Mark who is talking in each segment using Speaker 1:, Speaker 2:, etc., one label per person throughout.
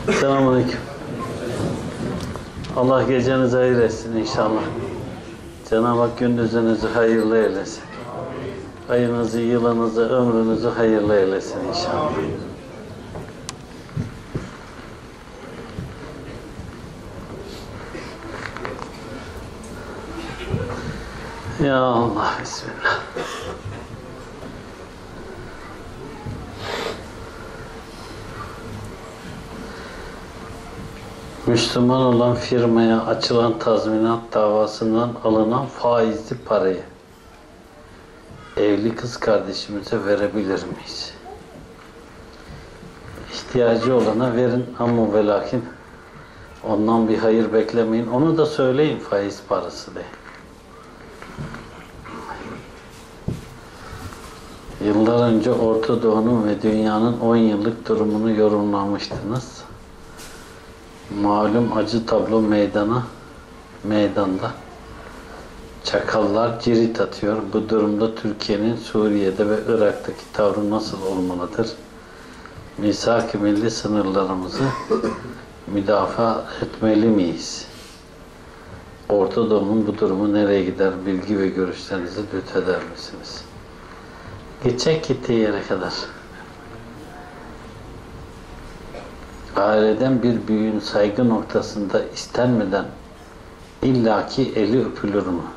Speaker 1: Selamünaleyküm. Allah gecenizi hayır etsin inşallah. Cenab-ı Hak gündüzünüzü hayırlı eylesin. Ayınızı, yılınızı, ömrünüzü hayırlı eylesin inşallah. Ya Allah, Bismillah. Müslüman olan firmaya açılan tazminat davasından alınan faizli parayı evli kız kardeşimize verebilir miyiz? İhtiyacı olana verin ama ve lakin ondan bir hayır beklemeyin. Onu da söyleyin faiz parası diye. Yıllar önce Orta Doğu'nun ve dünyanın 10 yıllık durumunu yorumlamıştınız. Malum acı tablo meydanda. Çakallar cirit atıyor. Bu durumda Türkiye'nin Suriye'de ve Irak'taki tavrı nasıl olmalıdır? Misak-ı milli sınırlarımızı müdafaa etmeli miyiz? Orta Doğu'nun bu durumu nereye gider? Bilgi ve görüşlerinizi lütfeder misiniz? Geçecek gittiği yere kadar. Aileden bir büyüğün saygı noktasında istenmeden illaki eli öpülür mü?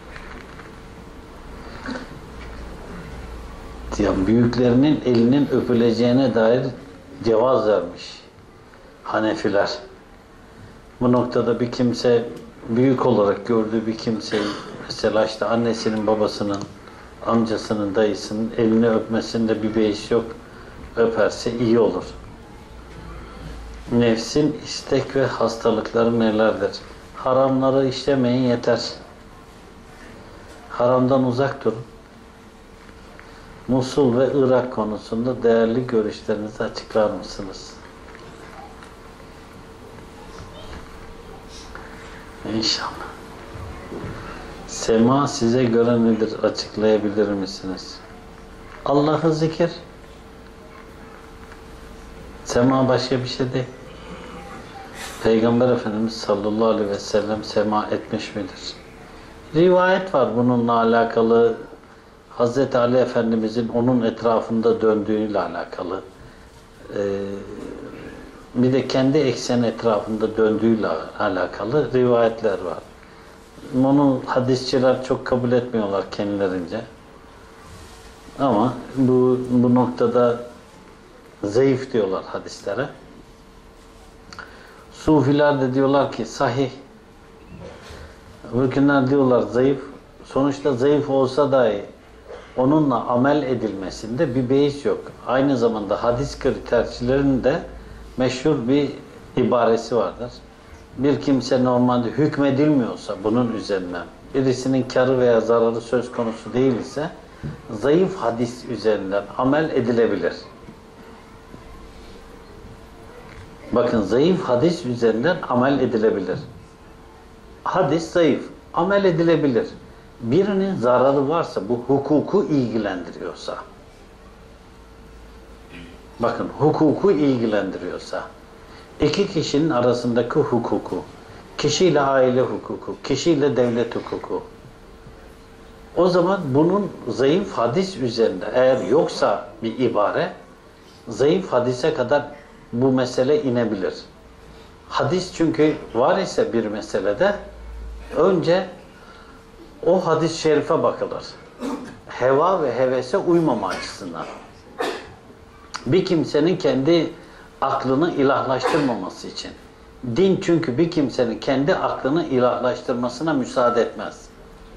Speaker 1: Ya büyüklerinin elinin öpüleceğine dair cevaz vermiş Hanefiler. Bu noktada bir kimse büyük olarak gördüğü bir kimseyi, mesela işte annesinin, babasının, amcasının, dayısının elini öpmesinde bir beis yok. Öperse iyi olur. Nefsin istek ve hastalıkları nelerdir? Haramları işlemeyin yeter. Haramdan uzak durun. Musul ve Irak konusunda değerli görüşlerinizi açıklar mısınız? İnşallah. Sema size göre nedir? Açıklayabilir misiniz? Allah'ı zikir. Sema başka bir şey değil. Peygamber Efendimiz sallallahu aleyhi ve sellem sema etmiş midir? Rivayet var bununla alakalı. Hazreti Ali Efendimizin onun etrafında döndüğüyle alakalı. Bir de kendi ekseni etrafında döndüğüyle alakalı rivayetler var. Bunu hadisçiler çok kabul etmiyorlar kendilerince. Ama bu noktada zayıf diyorlar hadislere. Sufiler de diyorlar ki sahih. Öbürkünler diyorlar zayıf. Sonuçta zayıf olsa dahi onunla amel edilmesinde bir beis yok. Aynı zamanda hadis kritercilerinde meşhur bir ibaresi vardır. Bir kimse normalde hükmedilmiyorsa bunun üzerinden birisinin karı veya zararı söz konusu değil ise zayıf hadis üzerinden amel edilebilir. Bakın zayıf hadis üzerinden amel edilebilir. Hadis zayıf, amel edilebilir. Birinin zararı varsa, bu hukuku ilgilendiriyorsa, bakın hukuku ilgilendiriyorsa, iki kişinin arasındaki hukuku, kişiyle aile hukuku, kişiyle devlet hukuku, o zaman bunun zayıf hadis üzerinde eğer yoksa bir ibare, zayıf hadise kadar bu mesele inebilir. Hadis çünkü var ise bir meselede önce o hadis-i şerife bakılır. Heva ve hevese uymama açısından. Bir kimsenin kendi aklını ilahlaştırmaması için. Din çünkü bir kimsenin kendi aklını ilahlaştırmasına müsaade etmez.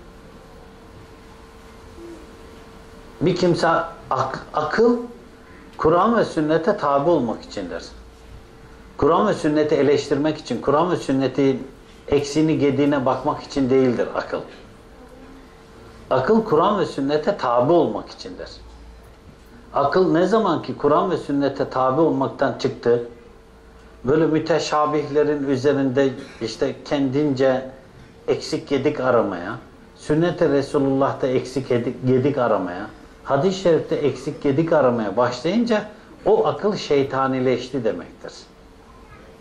Speaker 1: Bir kimse akıl Kur'an ve sünnete tabi olmak içindir. Kur'an ve sünneti eleştirmek için, Kur'an ve sünnetin eksiğini gediğine bakmak için değildir akıl. Akıl Kur'an ve sünnete tabi olmak içindir. Akıl ne zaman ki Kur'an ve sünnete tabi olmaktan çıktı, böyle müteşabihlerin üzerinde işte kendince eksik gedik aramaya, sünnet-i Resulullah'ta eksik gedik aramaya, hadis-i şerifte eksik gedik aramaya başlayınca o akıl şeytanileşti demektir.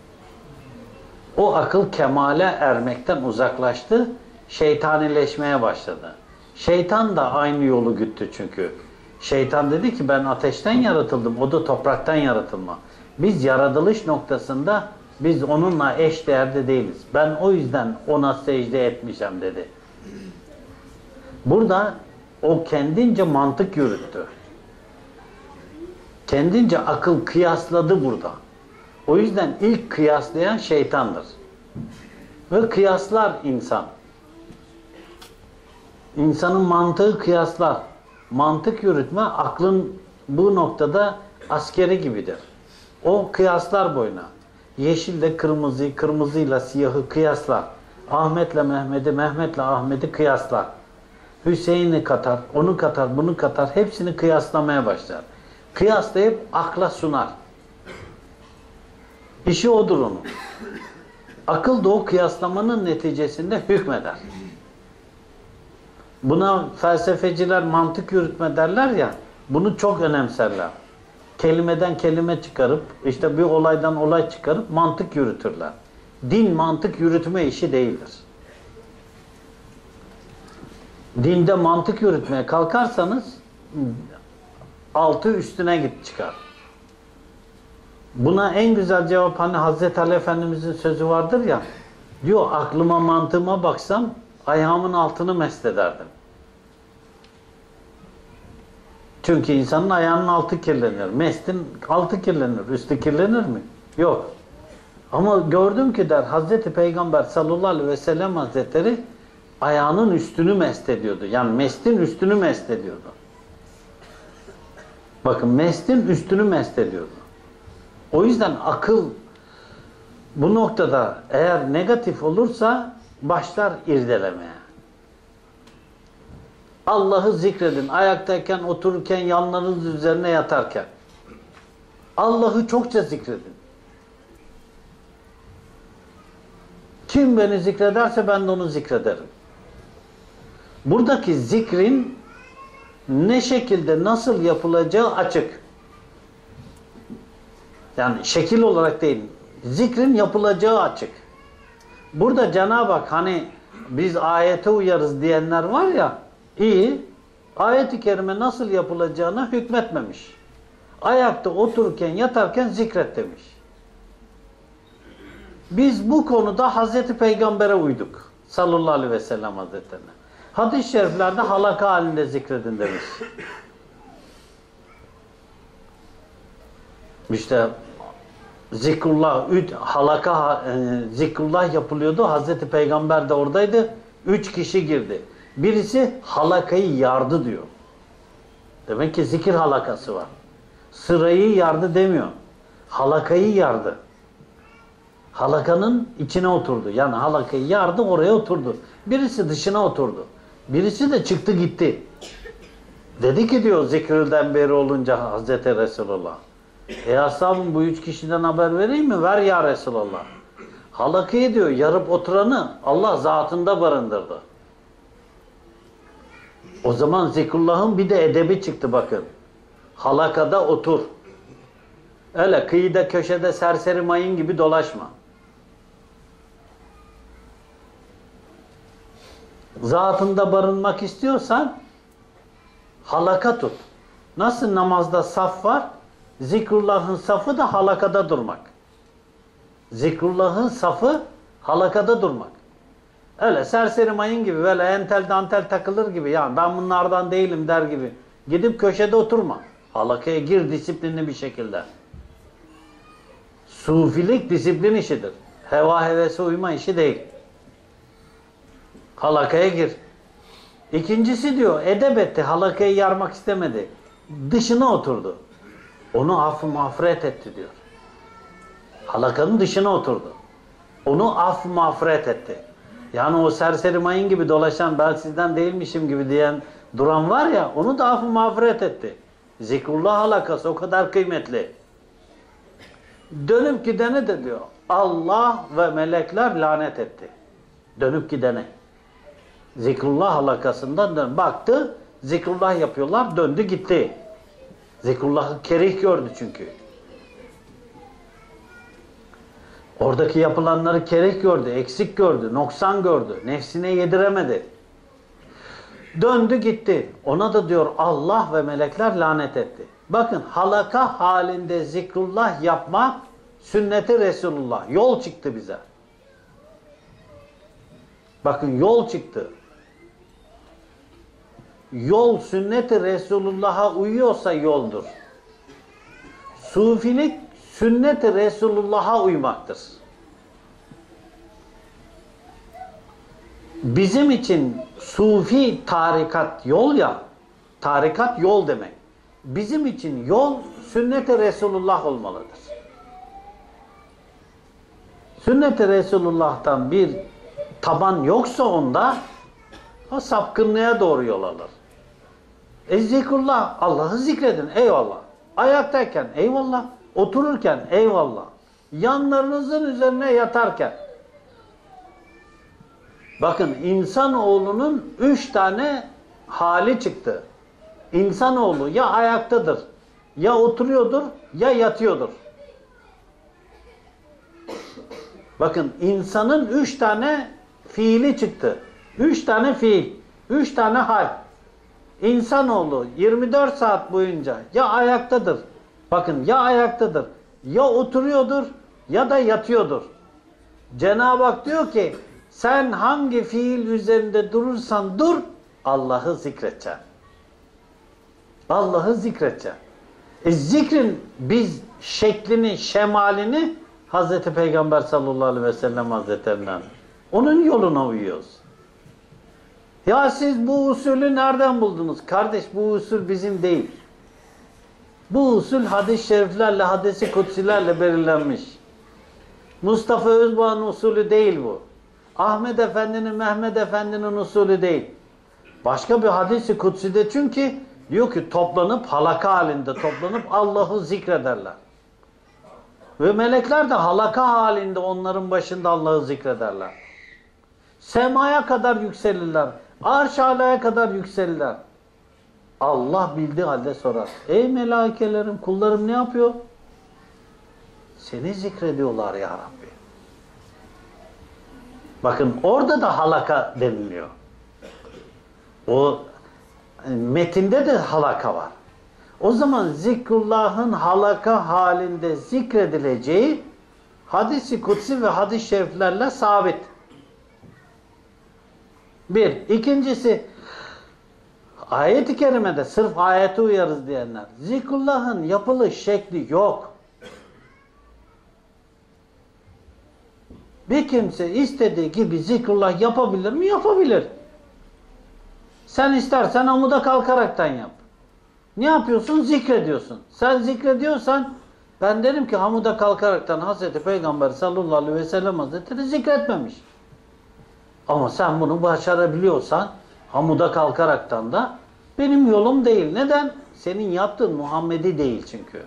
Speaker 1: O akıl kemale ermekten uzaklaştı, şeytanileşmeye başladı. Şeytan da aynı yolu güttü çünkü. Şeytan dedi ki ben ateşten yaratıldım, o da topraktan yaratılma. Biz yaratılış noktasında biz onunla eş değerde değiliz. Ben o yüzden ona secde etmeyeceğim dedi. Burada o kendince mantık yürüttü. Kendince akıl kıyasladı burada. O yüzden ilk kıyaslayan şeytandır. Ve kıyaslar insan. İnsanın mantığı kıyaslar. Mantık yürütme aklın bu noktada askeri gibidir. O kıyaslar boyuna. Yeşille kırmızıyı, kırmızıyla siyahı kıyaslar. Ahmet'le Mehmet'i, Mehmet'le Ahmet'i kıyaslar. Hüseyin'i katar, onu katar, bunu katar. Hepsini kıyaslamaya başlar. Kıyaslayıp akla sunar. İşi odur onun. Akıl da o kıyaslamanın neticesinde hükmeder. Buna felsefeciler mantık yürütme derler ya, bunu çok önemserler. Kelimeden kelime çıkarıp, işte bir olaydan olay çıkarıp mantık yürütürler. Din mantık yürütme işi değildir. Dinde mantık yürütmeye kalkarsanız altı üstüne git çıkar. Buna en güzel cevap hani Hazreti Ali Efendimizin sözü vardır ya, diyor aklıma mantığıma baksam ayağımın altını mest ederdim. Çünkü insanın ayağının altı kirlenir. Mestin altı kirlenir. Üstü kirlenir mi? Yok. Ama gördüm ki der Hazreti Peygamber sallallahu aleyhi ve sellem Hazretleri ayağının üstünü mest ediyordu. Yani mestin üstünü mest ediyordu. Bakın mestin üstünü mest ediyordu. O yüzden akıl bu noktada eğer negatif olursa başlar irdelemeye. Allah'ı zikredin. Ayaktayken, otururken, yanlarınız üzerine yatarken. Allah'ı çokça zikredin. Kim beni zikrederse ben de onu zikrederim. Buradaki zikrin ne şekilde, nasıl yapılacağı açık. Yani şekil olarak değil. Zikrin yapılacağı açık. Burada Cenab-ı Hak hani biz ayete uyarız diyenler var ya, iyi. Ayet-i kerime nasıl yapılacağına hükmetmemiş. Ayakta otururken, yatarken zikret demiş. Biz bu konuda Hazreti Peygamber'e uyduk. Sallallahu aleyhi ve sellem Hazretlerine. Hadis-i şeriflerde halaka halinde zikredin demiş. İşte zikrullah, zikrullah yapılıyordu. Hazreti Peygamber de oradaydı. 3 kişi girdi. Birisi halakayı yardı diyor. Demek ki zikir halakası var. Sırayı yardı demiyor. Halakayı yardı. Halakanın içine oturdu. Yani halakayı yardı, oraya oturdu. Birisi dışına oturdu. Birisi de çıktı gitti. Dedi ki diyor zikirden beri olunca Hazreti Resulullah. Ashabım bu 3 kişiden haber vereyim mi? Ver ya Resulullah. Halakayı diyor yarıp oturanı Allah zatında barındırdı. O zaman zikrullah'ın bir de edebi çıktı bakın. Halakada otur. Öyle kıyıda köşede serseri mayın gibi dolaşma. Zatında barınmak istiyorsan halaka tut. Nasıl namazda saf var? Zikrullah'ın safı da halakada durmak. Zikrullah'ın safı halakada durmak. Öyle serseri mayın gibi böyle entel dantel takılır gibi yani ben bunlardan değilim der gibi. Gidip köşede oturma. Halakaya gir disiplinli bir şekilde. Sufilik disiplin işidir. Heva hevese uyma işi değil. Halakaya gir. İkincisi diyor edep etti. Halakayı yarmak istemedi. Dışına oturdu. Onu affı mağfiret etti diyor. Halakanın dışına oturdu. Onu affı mağfiret etti. Yani o serseri mayın gibi dolaşan ben sizden değilmişim gibi diyen duran var ya onu da affı mağfiret etti. Zikrullah halakası o kadar kıymetli. Dönüp gidene de diyor Allah ve melekler lanet etti. Dönüp gidene. Zikrullah halakasından baktı zikrullah yapıyorlar döndü gitti. Zikrullah'ı kerih gördü çünkü. Oradaki yapılanları kerek gördü, eksik gördü, noksan gördü. Nefsine yediremedi. Döndü gitti. Ona da diyor Allah ve melekler lanet etti. Bakın halaka halinde zikrullah yapmak sünneti Resulullah. Yol çıktı bize. Bakın yol çıktı. Yol sünnet-i Resulullah'a uyuyorsa yoldur. Sufilik sünnet-i Resulullah'a uymaktır. Bizim için sufi tarikat yol ya, tarikat yol demek. Bizim için yol sünnet-i Resulullah olmalıdır. Sünnet-i Resulullah'tan bir taban yoksa onda, o sapkınlığa doğru yol alır. Zikrullah, Allah'ı zikredin, eyvallah. Ayaktayken eyvallah, otururken eyvallah. Yanlarınızın üzerine yatarken. Bakın insanoğlunun 3 tane hali çıktı. İnsanoğlu ya ayaktadır, ya oturuyordur, ya yatıyordur. Bakın insanın 3 tane fiili çıktı. 3 tane fiil, 3 tane hal. İnsanoğlu 24 saat boyunca ya ayaktadır. Bakın ya ayaktadır, ya oturuyordur, ya da yatıyordur. Cenab-ı Hak diyor ki sen hangi fiil üzerinde durursan dur, Allah'ı zikredeceksin. Allah'ı zikredeceksin. Zikrin biz şeklini, şemalini Hazreti Peygamber sallallahu aleyhi ve sellem Hazretlerinden, onun yoluna uyuyoruz. Ya siz bu usulü nereden buldunuz? Kardeş bu usul bizim değil. Bu usul hadis-i şeriflerle, hadis-i kutsilerle belirlenmiş. Mustafa Özbağ'ın usulü değil bu. Ahmet Efendi'nin, Mehmet Efendi'nin usulü değil. Başka bir hadis-i kutside çünkü diyor ki toplanıp halaka halinde toplanıp Allah'ı zikrederler. Ve melekler de halaka halinde onların başında Allah'ı zikrederler. Semaya kadar yükselirler. Arş-ı alaya kadar yükselirler. Allah bildiği halde sorar. Ey melaikelerim, kullarım ne yapıyor? Seni zikrediyorlar ya Rabbi. Bakın orada da halaka deniliyor. O metinde de halaka var. O zaman zikrullahın halaka halinde zikredileceği hadis-i kutsi ve hadis-i şeriflerle sabit. Bir. İkincisi ayet-i kerimede sırf ayete uyarız diyenler. Zikrullahın yapılış şekli yok. Bir kimse istediği gibi zikrullah yapabilir mi? Yapabilir. Sen istersen amuda kalkaraktan yap. Ne yapıyorsun? Zikrediyorsun. Sen zikrediyorsan ben derim ki hamuda kalkaraktan Hazreti Peygamber sallallahu aleyhi ve sellem Hazretleri zikretmemiş. Ama sen bunu başarabiliyorsan hamuda kalkaraktan da benim yolum değil. Neden? Senin yaptığın Muhammed'i değil çünkü.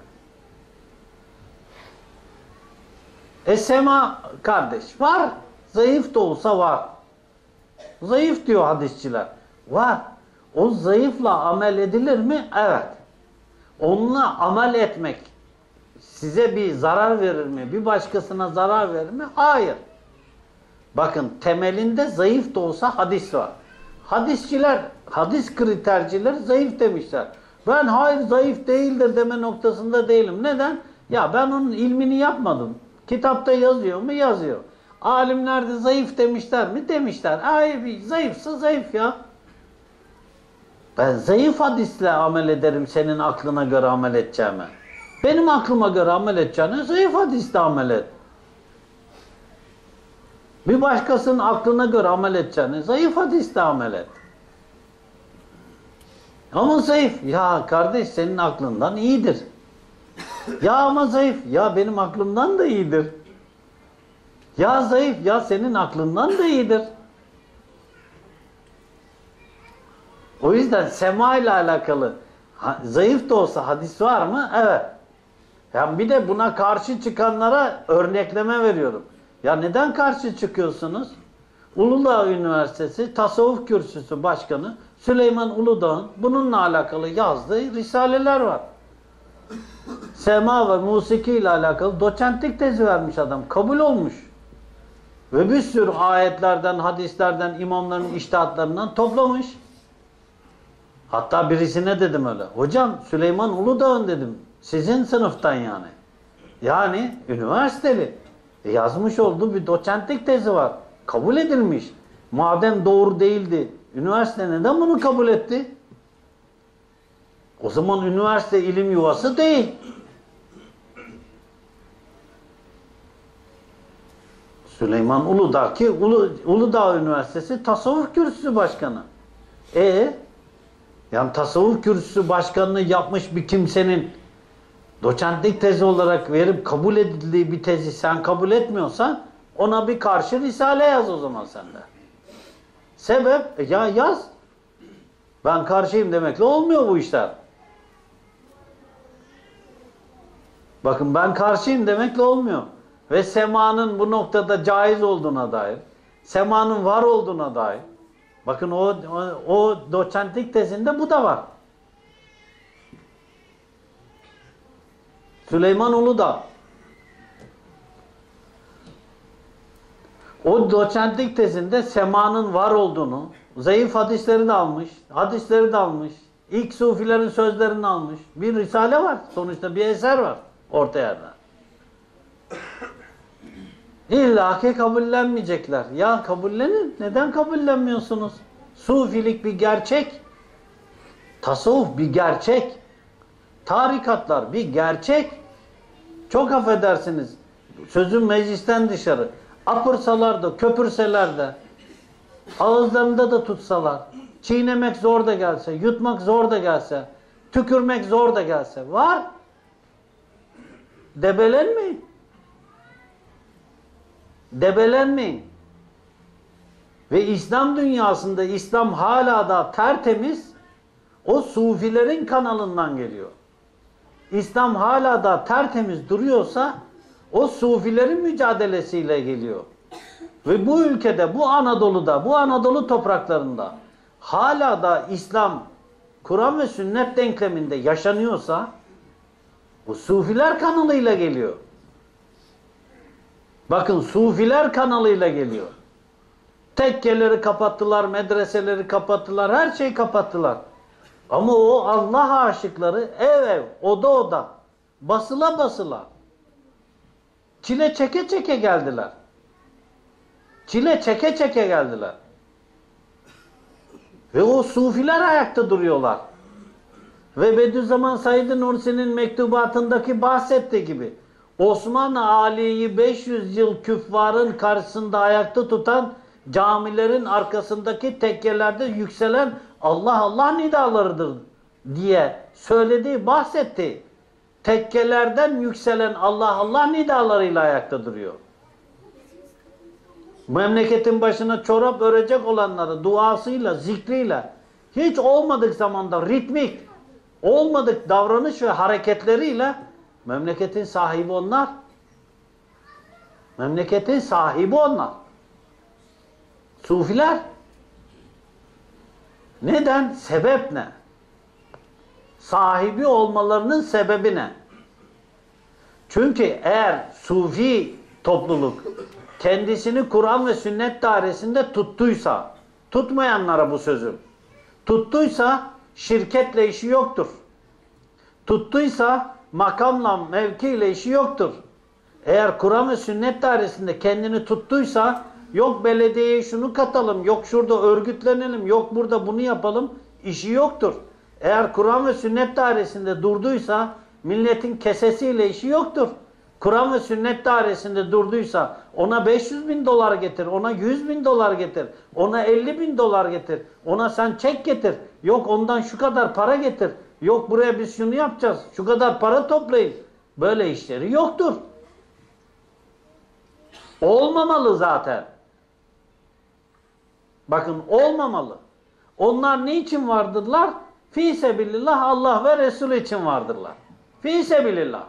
Speaker 1: Sema kardeş var. Zayıf da olsa var. Zayıf diyor hadisçiler. Var. O zayıfla amel edilir mi? Evet. Onunla amel etmek size bir zarar verir mi? Bir başkasına zarar verir mi? Hayır. Bakın temelinde zayıf da olsa hadis var. Hadisçiler, hadis kriterciler zayıf demişler. Ben hayır zayıf değildir deme noktasında değilim. Neden? Ya ben onun ilmini yapmadım. Kitapta yazıyor mu? Yazıyor. Alimler de zayıf demişler mi? Demişler. Hayır zayıfsa zayıf ya. Ben zayıf hadisle amel ederim senin aklına göre amel edeceğime. Benim aklıma göre amel edeceğine zayıf hadisle amel et. Bir başkasının aklına göre amel edeceğine zayıf hadisle amel et. Ama zayıf. Ya kardeş senin aklından iyidir. Ya ama zayıf. Ya benim aklımdan da iyidir. Ya zayıf. Ya senin aklından da iyidir. O yüzden sema ile alakalı zayıf da olsa hadis var mı? Evet. Yani bir de buna karşı çıkanlara örnekleme veriyorum. Ya neden karşı çıkıyorsunuz? Uludağ Üniversitesi Tasavvuf Kürsüsü Başkanı Süleyman Uludağ'ın bununla alakalı yazdığı risaleler var. Sema ve musiki ile alakalı doçentlik tezi vermiş adam. Kabul olmuş. Ve bir sürü ayetlerden, hadislerden, imamların içtihatlarından toplamış. Hatta birisine dedim öyle. Hocam Süleyman Uludağ'ın dedim. Sizin sınıftan yani. Yani üniversiteli. Yazmış olduğu bir doçentlik tezi var. Kabul edilmiş. Madem doğru değildi, üniversite neden bunu kabul etti? O zaman üniversite ilim yuvası değil. Süleyman Uludağ ki Uludağ Üniversitesi Tasavvuf Kürsüsü Başkanı. Yani Tasavvuf Kürsüsü Başkanlığı yapmış bir kimsenin doçentlik tezi olarak verip kabul edildiği bir tezi sen kabul etmiyorsan ona bir karşı risale yaz o zaman sen de. Sebep? Ya yaz. Ben karşıyım demekle olmuyor bu işler. Bakın ben karşıyım demekle olmuyor. Ve semanın bu noktada caiz olduğuna dair, semanın var olduğuna dair, bakın o doçentlik tezinde bu da var. Süleyman Uludağ. O doçentlik tezinde semanın var olduğunu, zayıf hadisleri de almış, hadisleri de almış, ilk sufilerin sözlerini almış. Bir risale var. Sonuçta bir eser var orta yerde. İlla ki kabullenmeyecekler. Ya kabullenin. Neden kabullenmiyorsunuz? Sufilik bir gerçek. Tasavvuf bir gerçek. Tarikatlar bir gerçek. Çok affedersiniz. Sözüm meclisten dışarı. Apırsalar da, köpürseler de, ağızlarında da tutsalar, çiğnemek zor da gelse, yutmak zor da gelse, tükürmek zor da gelse, var. Debelenmeyin. Debelenmeyin. Ve İslam dünyasında İslam hala da tertemiz, o sufilerin kanalından geliyor. İslam hala da tertemiz duruyorsa o sufilerin mücadelesiyle geliyor. Ve bu ülkede, bu Anadolu'da, bu Anadolu topraklarında hala da İslam, Kur'an ve sünnet denkleminde yaşanıyorsa bu sufiler kanalıyla geliyor. Bakın sufiler kanalıyla geliyor. Tekkeleri kapattılar, medreseleri kapattılar, her şeyi kapattılar. Ama o Allah aşıkları ev ev, oda oda, basıla basıla, çile çeke çeke geldiler. Çile çeke çeke geldiler. Ve o sufiler ayakta duruyorlar. Ve Bediüzzaman Said Nursi'nin mektubatındaki bahsettiği gibi Osmanlı Ali'yi 500 yıl küffarın karşısında ayakta tutan, camilerin arkasındaki tekkelerde yükselen Allah Allah nidalarıdır diye söylediği, bahsettiği tekkelerden yükselen Allah Allah nidalarıyla ayakta duruyor. Memleketin başına çorap örecek olanları duasıyla, zikriyle, hiç olmadık zamanda ritmik, olmadık davranış ve hareketleriyle memleketin sahibi onlar. Memleketin sahibi onlar. Sufiler. Neden? Sebep ne? Sahibi olmalarının sebebi ne? Çünkü eğer sufi topluluk kendisini Kur'an ve sünnet dairesinde tuttuysa, tutmayanlara bu sözüm, tuttuysa şirketle işi yoktur. Tuttuysa makamla, mevkiyle işi yoktur. Eğer Kur'an ve sünnet dairesinde kendini tuttuysa, yok belediyeye şunu katalım, yok şurada örgütlenelim, yok burada bunu yapalım, işi yoktur. Eğer Kur'an ve sünnet dairesinde durduysa, milletin kesesiyle işi yoktur. Kur'an ve sünnet dairesinde durduysa, ona 500 bin dolar getir, ona 100 bin dolar getir, ona 50 bin dolar getir, ona sen çek getir, yok ondan şu kadar para getir, yok buraya biz şunu yapacağız, şu kadar para toplayın. Böyle işleri yoktur. Olmamalı zaten. Bakın olmamalı. Onlar niçin vardırlar? Fî sebilillah, Allah ve Resulü için vardırlar. Fî sebilillah.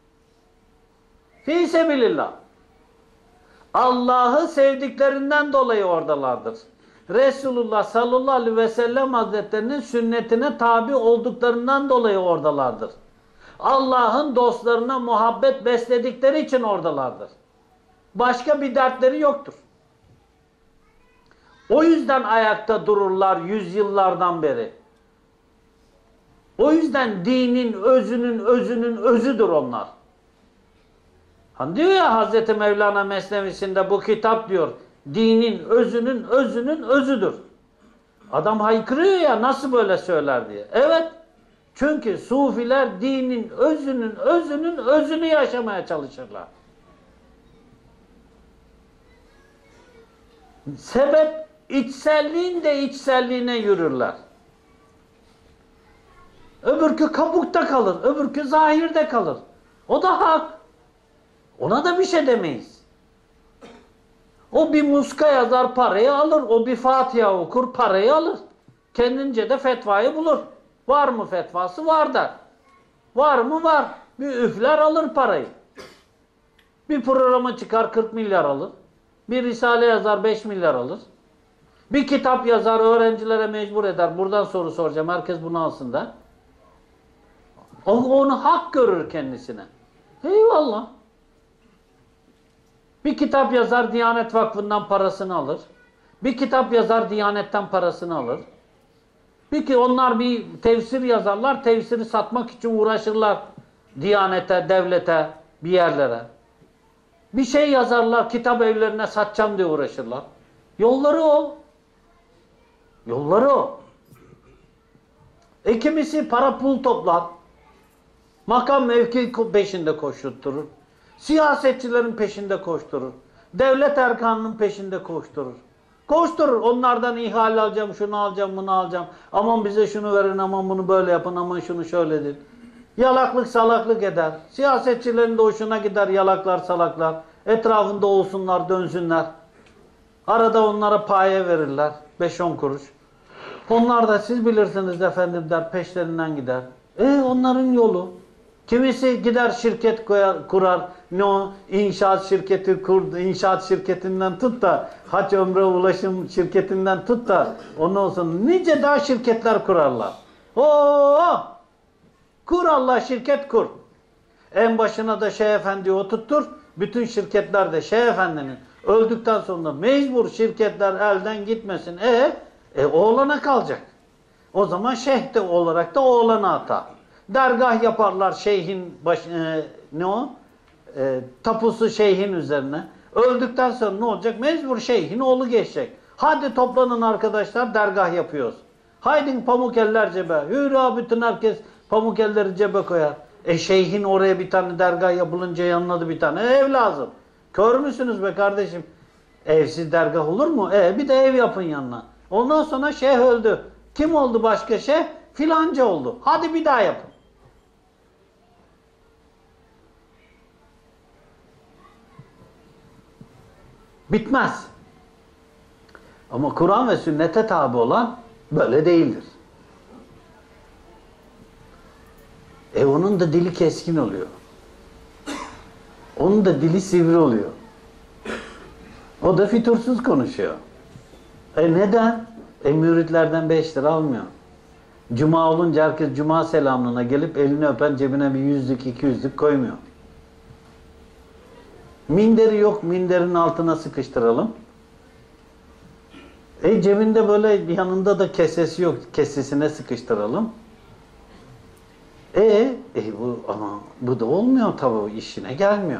Speaker 1: Fî sebilillah. Allah'ı sevdiklerinden dolayı oradalardır. Resulullah sallallahu aleyhi ve sellem hazretlerinin sünnetine tabi olduklarından dolayı oradalardır. Allah'ın dostlarına muhabbet besledikleri için oradalardır. Başka bir dertleri yoktur. O yüzden ayakta dururlar yüzyıllardan beri. O yüzden dinin özünün özüdür onlar. Hani diyor ya Hazreti Mevlana Mesnevisinde bu kitap diyor dinin özünün özüdür. Adam haykırıyor ya nasıl böyle söyler diye. Evet. Çünkü sufiler dinin özünün özünü yaşamaya çalışırlar. Sebep içselliğin de içselliğine yürürler. Öbürkü kabukta kalır, öbürkü zahirde kalır. O da hak. Ona da bir şey demeyiz. O bir muska yazar parayı alır, o bir Fatiha okur parayı alır. Kendince de fetvayı bulur. Var mı fetvası? Var der. Var mı? Var. Bir üfler alır parayı. Bir programa çıkar 40 milyar alır. Bir risale yazar 5 milyar alır. Bir kitap yazar öğrencilere mecbur eder. Buradan soru soracağım. Herkes bunu alsın der. Onu hak görür kendisine. Eyvallah. Bir kitap yazar Diyanet Vakfı'ndan parasını alır. Bir kitap yazar Diyanet'ten parasını alır. Onlar bir tefsir yazarlar. Tefsiri satmak için uğraşırlar. Diyanete, devlete, bir yerlere. Bir şey yazarlar. Kitap evlerine satacağım diye uğraşırlar. Yolları o. Yolları o. Kimisi para pul toplar. Makam mevki peşinde koşturur. Siyasetçilerin peşinde koşturur. Devlet erkanının peşinde koşturur. Koşturur. Onlardan ihale alacağım, şunu alacağım, bunu alacağım. Aman bize şunu verin, aman bunu böyle yapın, aman şunu şöyle edin. Yalaklık salaklık eder. Siyasetçilerin de hoşuna gider yalaklar salaklar. Etrafında olsunlar, dönsünler. Arada onlara paye verirler. 5-10 kuruş. Onlar da siz bilirsiniz efendim der, peşlerinden gider. Onların yolu. Kimisi gider şirket kurar. Ne o? İnşaat şirketi kurdu. İnşaat şirketinden tut da hac ömre ulaşım şirketinden tut da ondan sonra nice daha şirketler kurarlar. Kur Allah şirket kur. En başına da Şeyh Efendi'yi oturttur. Bütün şirketler de Şeyh Efendi'nin öldükten sonra mecbur şirketler elden gitmesin. Oğlana kalacak. O zaman şeyh de olarak da oğlana atar. Dergah yaparlar şeyhin tapusu şeyhin üzerine. Öldükten sonra ne olacak? Mecbur şeyhin oğlu geçecek. Hadi toplanın arkadaşlar dergah yapıyoruz. Haydi pamuk eller cebe. Hürra bütün herkes pamuk elleri cebe koyar. Şeyhin oraya bir tane dergah yapılınca yanına da bir tane ev lazım. Kör müsünüz be kardeşim? Evsiz dergah olur mu? Bir de ev yapın yanına. Ondan sonra şeyh öldü. Kim oldu başka şeyh? Filanca oldu. Hadi bir daha yapın. Bitmez. Ama Kur'an ve sünnete tabi olan böyle değildir. Onun da dili keskin oluyor. Onun da dili sivri oluyor. O da fütursuz konuşuyor. Neden? Müritlerden 5 lira almıyor. Cuma olunca herkes cuma selamlığına gelip elini öpen cebine bir 100'lük 200'lük koymuyor. Minderi yok, minderin altına sıkıştıralım. Cebinde böyle yanında da kesesi yok, kesesine sıkıştıralım. Bu da olmuyor tabii, işine gelmiyor.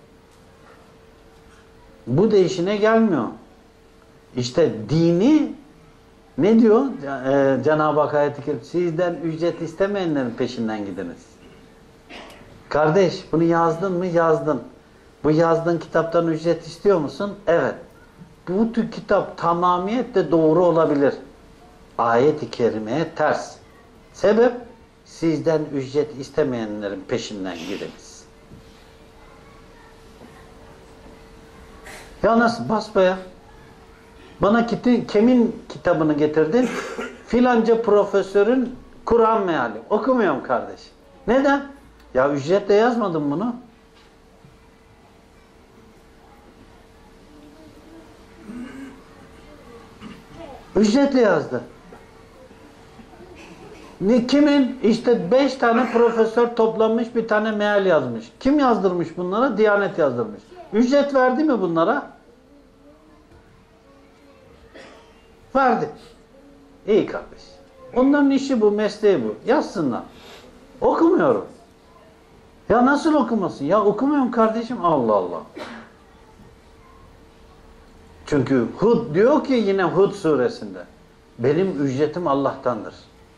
Speaker 1: Bu da işine gelmiyor. İşte dini ne diyor Cenab-ı Hak ayet-i kerime? Sizden ücret istemeyenlerin peşinden gidiniz. Kardeş bunu yazdın mı? Yazdın. Bu yazdığın kitaptan ücret istiyor musun? Evet. Bu tür kitap tamamiyetle doğru olabilir. Ayet-i kerimeye ters. Sebep? Sizden ücret istemeyenlerin peşinden gidiniz. Yalnız basbaya bana kimin kitabını getirdin? Filanca profesörün Kur'an meali. Okumuyorum kardeş. Neden? Ya ücretle yazmadım bunu. Ücretle yazdı. Kimin? İşte 5 tane profesör toplanmış bir tane meal yazmış. Kim yazdırmış bunlara? Diyanet yazdırmış. Ücret verdi mi bunlara? Verdi. İyi kardeş. Onların işi bu, mesleği bu. Yazsınlar. Okumuyorum. Ya nasıl okumasın? Ya okumuyorum kardeşim. Allah Allah. Çünkü Hud diyor ki yine Hud suresinde. Benim ücretim Allah'tandır.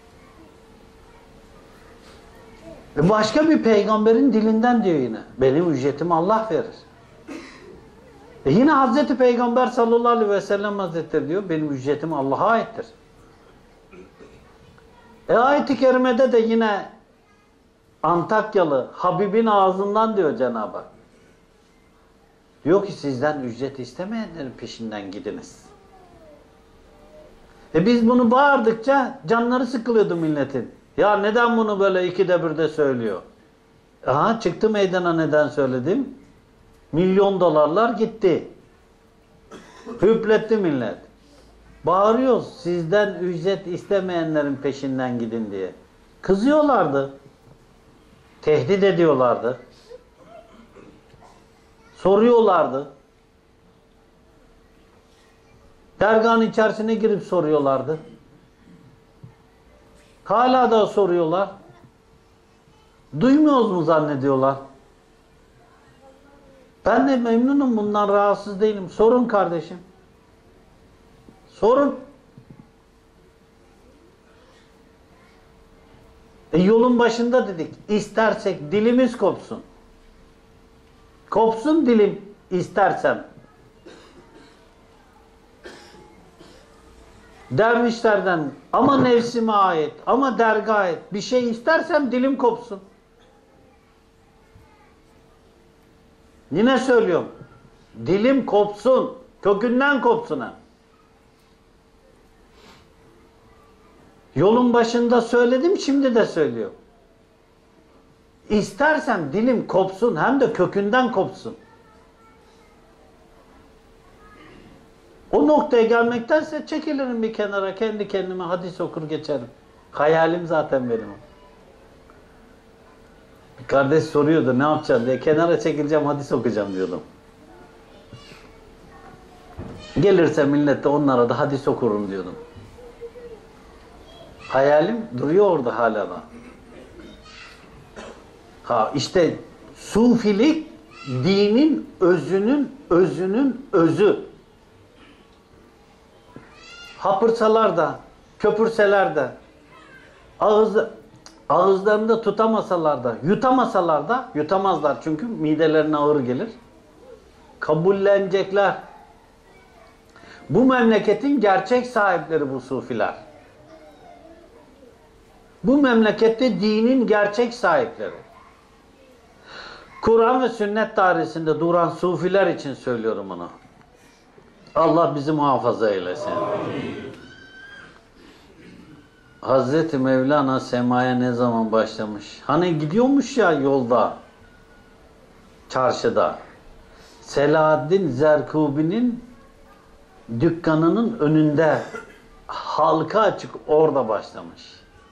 Speaker 1: Başka bir peygamberin dilinden diyor yine. Benim ücretimi Allah verir. Yine Hazreti Peygamber sallallahu aleyhi ve sellem Hazretleri diyor. Benim ücretim Allah'a aittir. Ayet-i kerimede de yine Antakyalı Habib'in ağzından diyor Cenab-ı Hak. Diyor ki sizden ücret istemeyenlerin peşinden gidiniz. Biz bunu bağırdıkça canları sıkılıyordu milletin. Ya neden bunu böyle ikide birde söylüyor? Aha çıktı meydana neden söyledim? Milyon dolarlar gitti. Hüpletti millet. Bağırıyoruz sizden ücret istemeyenlerin peşinden gidin diye. Kızıyorlardı. Tehdit ediyorlardı. Soruyorlardı. Dergahın içerisine girip soruyorlardı. Hala da soruyorlar. Duymuyoruz mu zannediyorlar? Ben de memnunum, bundan rahatsız değilim. Sorun kardeşim. Sorun. Yolun başında dedik. İstersek dilimiz kopsun. Kopsun dilim istersem. Dervişlerden ama nefsime ait ama dergaha ait bir şey istersem dilim kopsun. Yine söylüyorum. Dilim kopsun. Kökünden kopsun ha. Yolun başında söyledim, şimdi de söylüyorum. İstersem dilim kopsun, hem de kökünden kopsun. O noktaya gelmektense çekilirim bir kenara, kendi kendime hadis okur geçerim. Hayalim zaten benim o. Bir kardeş soruyordu ne yapacaksın diye, kenara çekileceğim hadis okuyacağım diyordum. Gelirse millette onlara da hadis okurum diyordum. Hayalim duruyor orada hala da. İşte sufilik dinin özünün özü. Hapırsalar da, köpürseler de, ağızlarında tutamasalar da, yutamasalar da, yutamazlar çünkü midelerine ağır gelir. Kabullenecekler. Bu memleketin gerçek sahipleri bu sufiler. Bu memlekette dinin gerçek sahipleri. Kur'an ve sünnet dairesinde duran sufiler için söylüyorum bunu. Allah bizi muhafaza eylesin. Hazreti Mevlana semaya ne zaman başlamış? Hani gidiyormuş ya yolda, çarşıda. Selahaddin Zerkubi'nin dükkanının önünde halka açık, orada başlamış.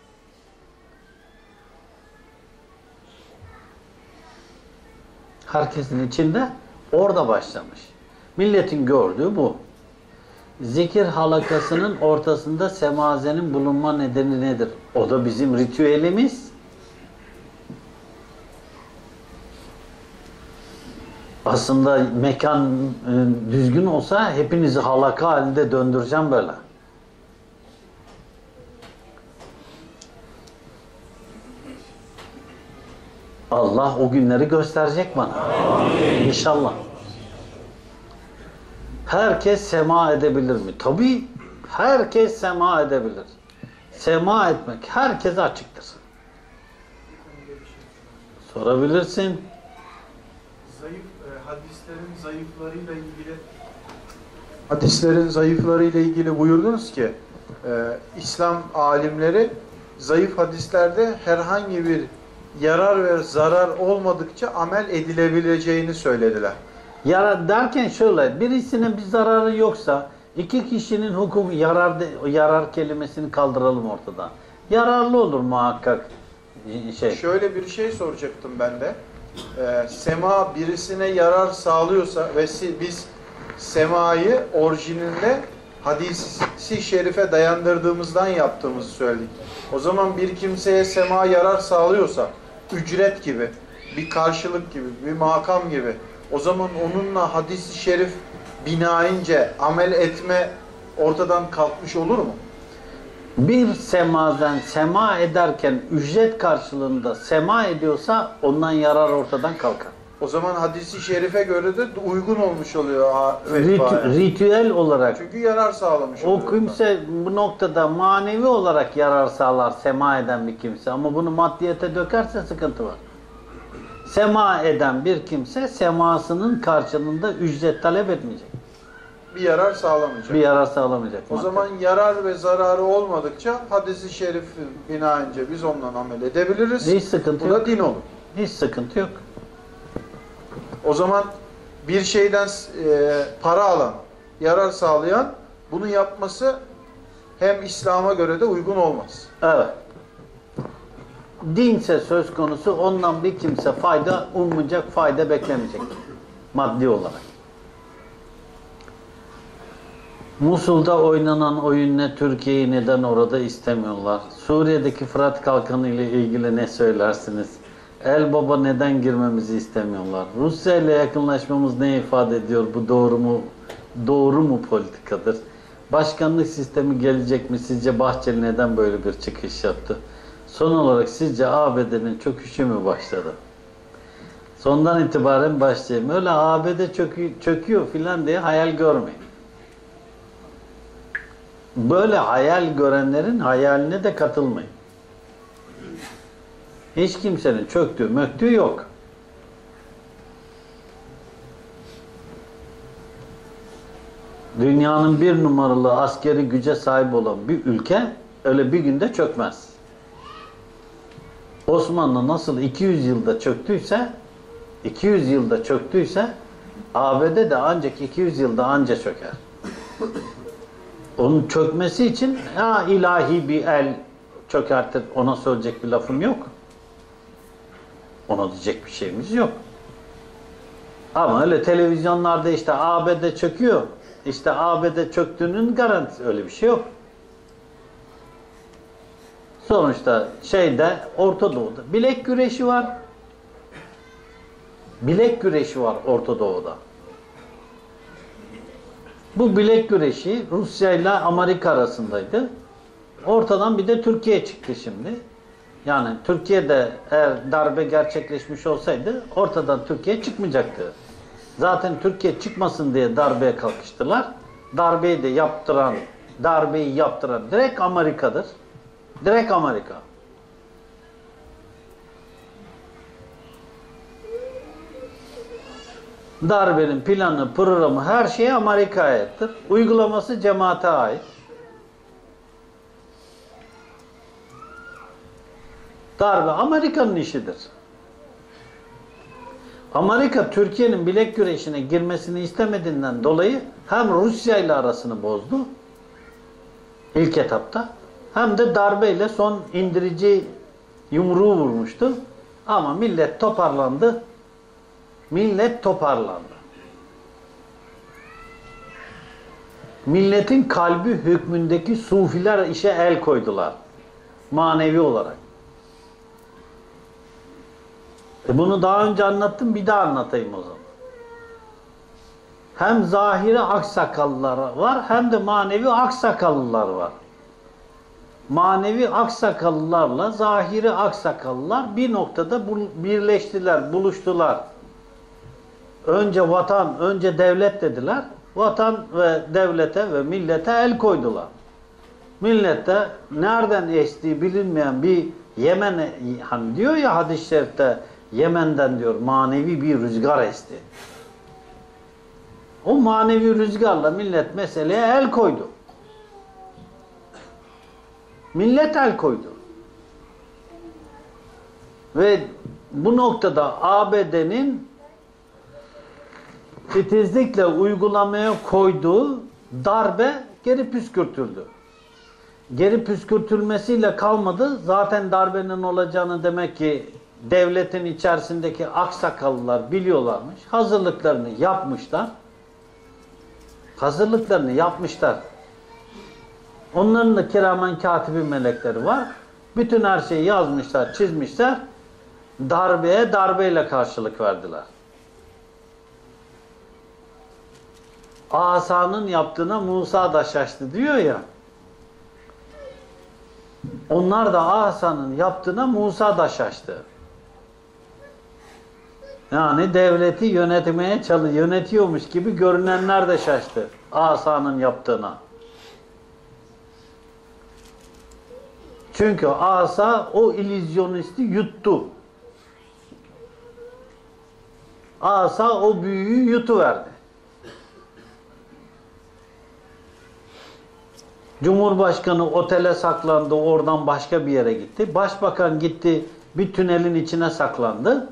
Speaker 1: Herkesin içinde orada başlamış. Milletin gördüğü bu. Zikir halakasının ortasında semazenin bulunma nedeni nedir? O da bizim ritüelimiz. Aslında mekan düzgün olsa hepinizi halaka halinde döndüreceğim böyle. Allah o günleri gösterecek bana. Amin. İnşallah. Herkes sema edebilir mi? Tabii herkes sema edebilir. Sema etmek herkese açıktır. Sorabilirsin.
Speaker 2: Hadislerin zayıflarıyla ilgili buyurdunuz ki İslam alimleri zayıf hadislerde herhangi bir yarar ve zarar olmadıkça amel edilebileceğini söylediler.
Speaker 1: Yarar derken şöyle, birisinin bir zararı yoksa iki kişinin hukuku yarar kelimesini kaldıralım ortadan. yararlı olur muhakkak.
Speaker 2: Şöyle bir şey soracaktım ben de. Sema birisine yarar sağlıyorsa ve biz semayı orijininde hadisi şerife dayandırdığımızdan yaptığımızı söyledik. O zaman bir kimseye sema yarar sağlıyorsa, ücret gibi, bir karşılık gibi, bir makam gibi, o zaman onunla hadisi şerif binaince amel etme ortadan kalkmış olur mu?
Speaker 1: Bir semazen sema ederken ücret karşılığında sema ediyorsa ondan yarar ortadan kalkar.
Speaker 2: O zaman hadisi şerife göre de uygun olmuş oluyor fetvaya.
Speaker 1: Ritüel olarak.
Speaker 2: Çünkü yarar sağlamış oluyor.
Speaker 1: O kimse bu noktada manevi olarak yarar sağlar sema eden bir kimse. Ama bunu maddiyete dökerse sıkıntı var. Sema eden bir kimse semasının karşılığında ücret talep etmeyecek.
Speaker 2: Bir yarar sağlamayacak.
Speaker 1: Bir yarar sağlamayacak.
Speaker 2: O zaman yarar ve zararı olmadıkça hadisi şerif binaince biz ondan amel edebiliriz.
Speaker 1: Hiç sıkıntı
Speaker 2: Bu
Speaker 1: yok.
Speaker 2: da din olur.
Speaker 1: Hiç sıkıntı yok.
Speaker 2: O zaman bir şeyden para alan, yarar sağlayan bunu yapması hem İslam'a göre de uygun olmaz.
Speaker 1: Evet. Dinse söz konusu ondan bir kimse fayda ummayacak, fayda beklemeyecek. Maddi olarak. Musul'da oynanan oyun ne? Türkiye'yi neden orada istemiyorlar? Suriye'deki Fırat Kalkanı ile ilgili ne söylersiniz? El Baba neden girmemizi istemiyorlar? Rusya ile yakınlaşmamız ne ifade ediyor? Bu doğru mu? Doğru mu politikadır? Başkanlık sistemi gelecek mi? Sizce Bahçeli neden böyle bir çıkış yaptı? Son olarak sizce ABD'nin çöküşü mü başladı? Sondan itibaren başlayayım. Öyle ABD çöküyor filan diye hayal görmeyin. Böyle hayal görenlerin hayaline de katılmayın. Hiç kimsenin çöktüğü, möktüğü yok. Dünyanın bir numaralı askeri güce sahip olan bir ülke öyle bir günde çökmez. Osmanlı nasıl 200 yılda çöktüyse ABD de ancak 200 yılda anca çöker. Onun çökmesi için ilahi bir el çökertir. Ona söyleyecek bir lafım yok. Ona diyecek bir şeyimiz yok. Ama öyle televizyonlarda işte ABD çöküyor. İşte ABD çöktüğünün garantisi, öyle bir şey yok. Sonuçta Orta Doğu'da bilek güreşi var. Bilek güreşi var Orta Doğu'da. Bu bilek güreşi Rusya ile Amerika arasındaydı. Ortadan bir de Türkiye çıktı şimdi. Yani Türkiye'de eğer darbe gerçekleşmiş olsaydı ortadan Türkiye çıkmayacaktı. Zaten Türkiye çıkmasın diye darbeye kalkıştılar. Darbeyi yaptıran direkt Amerika'dır. Direkt Amerika. Darbenin planı, programı, her şeyi Amerika'ya aittir. Uygulaması cemaate ait. Darbe Amerika'nın işidir. Amerika Türkiye'nin bilek güreşine girmesini istemediğinden dolayı hem Rusya ile arasını bozdu ilk etapta, hem de darbeyle son indirici yumruğu vurmuştu. Ama millet toparlandı. Milletin kalbi hükmündeki sufiler işe el koydular. Manevi olarak. Bunu daha önce anlattım, bir daha anlatayım o zaman. Hem zahiri aksakallılar var, hem de manevi aksakallılar var. Manevi aksakallılarla zahiri aksakallılar bir noktada birleştiler, buluştular. Önce vatan, önce devlet dediler. Vatan ve devlete ve millete el koydular. Millette nereden estiği bilinmeyen bir Yemen, hani diyor ya hadis-i şerifte, Yemen'den diyor manevi bir rüzgar esti. O manevi rüzgarla millet meseleye el koydu. Millet el koydu. Ve bu noktada ABD'nin titizlikle uygulamaya koyduğu darbe geri püskürtüldü. geri püskürtülmesiyle kalmadı. Zaten darbenin olacağını demek ki devletin içerisindeki aksakallılar biliyorlarmış. Hazırlıklarını yapmışlar. Hazırlıklarını yapmışlar. Onların da kiramen katibi melekleri var. Bütün her şeyi yazmışlar, çizmişler. Darbeye darbeyle karşılık verdiler. Asa'nın yaptığına Musa da şaştı diyor ya. Onlar da Asa'nın yaptığına Musa da şaştı. Yani devleti yönetmeye yönetiyormuş gibi görünenler de şaştı Asa'nın yaptığına. Çünkü Asa o illüzyonisti yuttu. Asa o büyüyü yutuverdi. Cumhurbaşkanı otele saklandı, oradan başka bir yere gitti. Başbakan gitti, bir tünelin içine saklandı.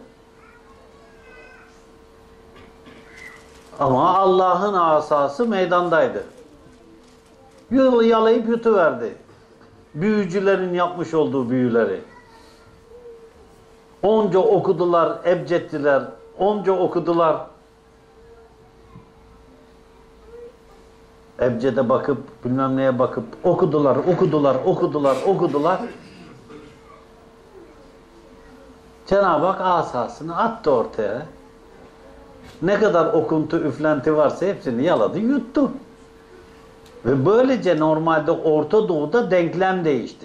Speaker 1: Ama Allah'ın asası meydandaydı. Yalayıp yutuverdi. Büyücülerin yapmış olduğu büyüleri. Onca okudular, ebceddiler. Onca okudular. Ebcede bakıp, bilmem neye bakıp okudular. Cenab-ı Hak asasını attı ortaya. Ne kadar okuntu, üflenti varsa hepsini yaladı, yuttu. Ve böylece normalde Orta Doğu'da denklem değişti.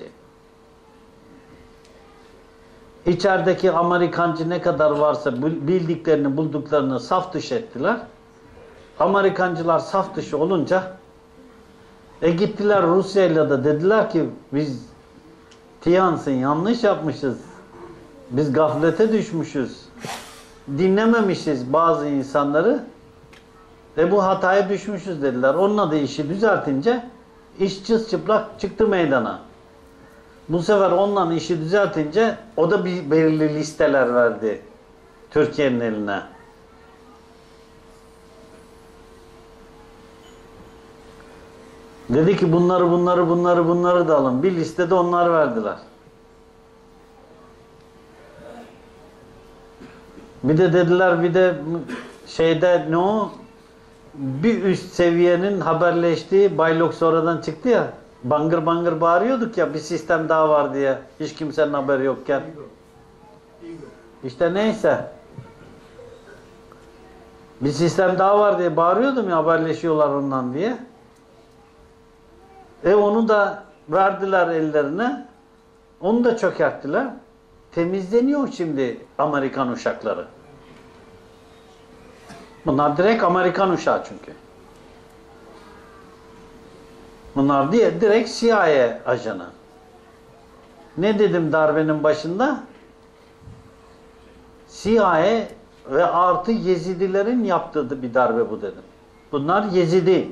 Speaker 1: İçerideki Amerikancı ne kadar varsa bildiklerini, bulduklarını saf dışı ettiler. Amerikancılar saf dışı olunca gittiler Rusya'yla da dediler ki biz Tiyansın yanlış yapmışız. Biz gaflete düşmüşüz. Dinlememişiz bazı insanları. Bu hataya düşmüşüz dediler. Onunla da işi düzeltince iş çıplak çıktı meydana. Bu sefer onunla işi düzeltince o da bir belirli listeler verdi Türkiye'nin eline. Dedi ki bunları da alın. Bir listede onlar verdiler. Bir de dediler ne o? Bir üst seviyenin haberleştiği Baylok sonradan çıktı ya. Bangır bangır bağırıyorduk ya bir sistem daha var diye. Hiç kimsenin haberi yokken. İşte neyse. Bir sistem daha var diye bağırıyordum ya haberleşiyorlar ondan diye. Onu da verdiler ellerine. Onu da çökerttiler. Temizleniyor şimdi Amerikan uşakları. Bunlar direkt Amerikan uşağı çünkü. Bunlar direkt CIA ajanı. Ne dedim darbenin başında? CIA ve artı Yezidilerin yaptığı bir darbe bu dedim. Bunlar Yezidi.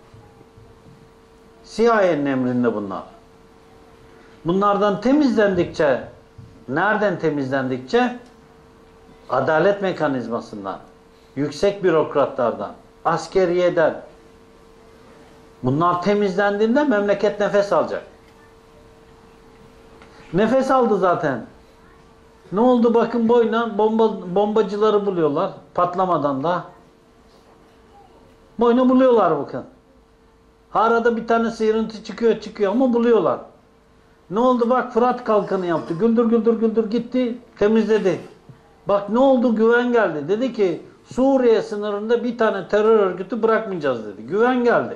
Speaker 1: CIA'nin emrinde bunlar. Bunlardan temizlendikçe, nereden temizlendikçe? Adalet mekanizmasından, yüksek bürokratlardan, askeriyeden. Bunlar temizlendiğinde memleket nefes alacak. Nefes aldı zaten. Ne oldu bakın bombacıları buluyorlar. Patlamadan da. Boyuna buluyorlar bakın. Arada bir tane sıyırıntı çıkıyor ama buluyorlar. Ne oldu bak Fırat kalkanı yaptı. Güldür gitti temizledi. Bak ne oldu güven geldi. Dedi ki Suriye sınırında bir tane terör örgütü bırakmayacağız dedi. Güven geldi.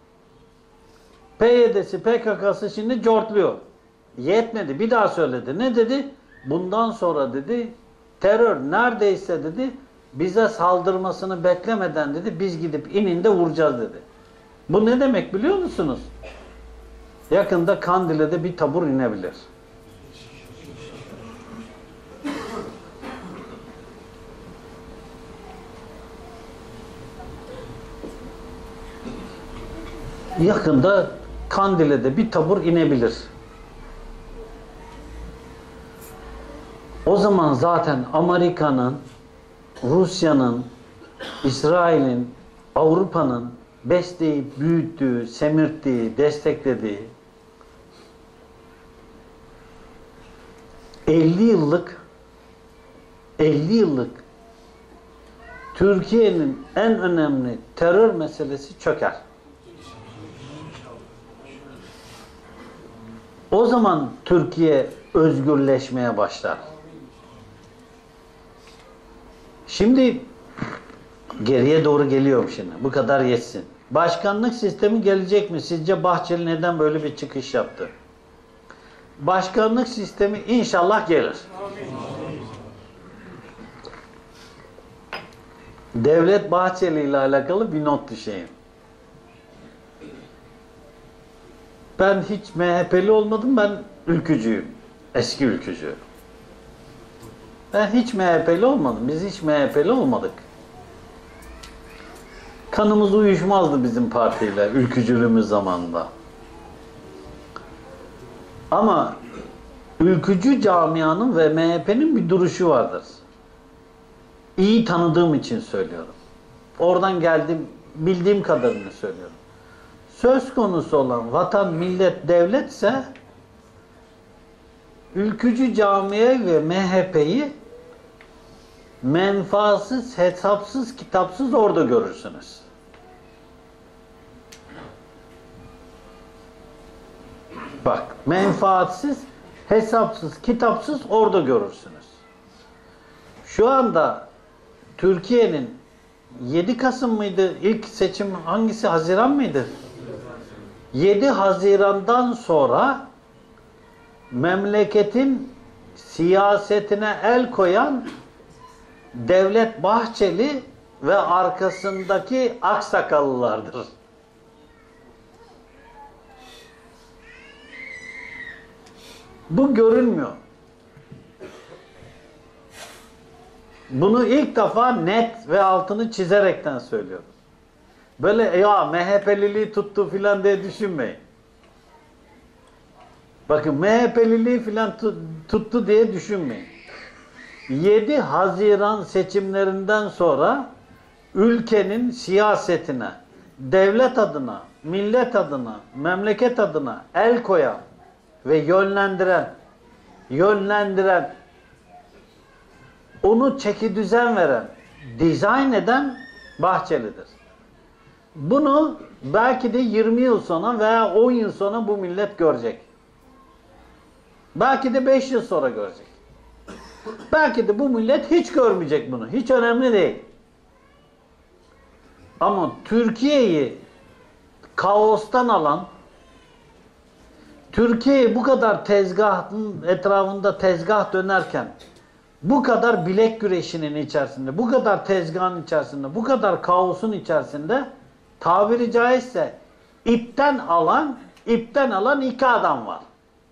Speaker 1: PYD'si PKK'sı şimdi cortluyor. Yetmedi bir daha söyledi. Ne dedi? Bundan sonra dedi terör neredeyse dedi bize saldırmasını beklemeden dedi biz gidip ininde vuracağız dedi. Bu ne demek biliyor musunuz? Yakında Kandil'e bir tabur inebilir. Yakında Kandil'e bir tabur inebilir. O zaman zaten Amerika'nın, Rusya'nın, İsrail'in, Avrupa'nın besleyip büyüttüğü, semirttiği, desteklediği 50 yıllık Türkiye'nin en önemli terör meselesi çöker. O zaman Türkiye özgürleşmeye başlar. Şimdi geriye doğru geliyorum şimdi. Bu kadar yetsin. Başkanlık sistemi gelecek mi? Sizce Bahçeli neden böyle bir çıkış yaptı? Başkanlık sistemi inşallah gelir. Devlet Bahçeli ile alakalı bir not düşeyim. Ben hiç MHP'li olmadım. Ben ülkücüyüm. Eski ülkücü. Ben hiç MHP'li olmadım. Biz hiç MHP'li olmadık. Kanımız uyuşmazdı bizim partiyle ülkücülüğümüz zamanında. Ama ülkücü camianın ve MHP'nin bir duruşu vardır. İyi tanıdığım için söylüyorum. Oradan geldim, bildiğim kadarını söylüyorum. Söz konusu olan vatan, millet, devletse ülkücü camiye ve MHP'yi menfaatsız, hesapsız, kitapsız orada görürsünüz. Bak, menfaatsiz, hesapsız, kitapsız orada görürsünüz. Şu anda Türkiye'nin 7 Kasım mıydı? İlk seçim hangisi? Haziran mıydı? 7 Haziran'dan sonra memleketin siyasetine el koyan Devlet Bahçeli ve arkasındaki aksakallılardır. Bu görünmüyor. Bunu ilk defa net ve altını çizerekten söylüyorum. Böyle ya MHP'liliği tuttu filan diye düşünmeyin. Bakın MHP'liliği filan tuttu diye düşünmeyin. 7 Haziran seçimlerinden sonra ülkenin siyasetine, devlet adına, millet adına, memleket adına el koyan ve yönlendiren, onu çekidüzen veren, dizayn eden Bahçeli'dir. Bunu belki de 20 yıl sonra veya 10 yıl sonra bu millet görecek. Belki de 5 yıl sonra görecek. Belki de bu millet hiç görmeyecek bunu. Hiç önemli değil. Ama Türkiye'yi kaostan alan, Türkiye'yi bu kadar tezgahın etrafında tezgah dönerken, bu kadar bilek güreşinin içerisinde, bu kadar tezgahın içerisinde, bu kadar kaosun içerisinde tabiri caizse ipten alan iki adam var.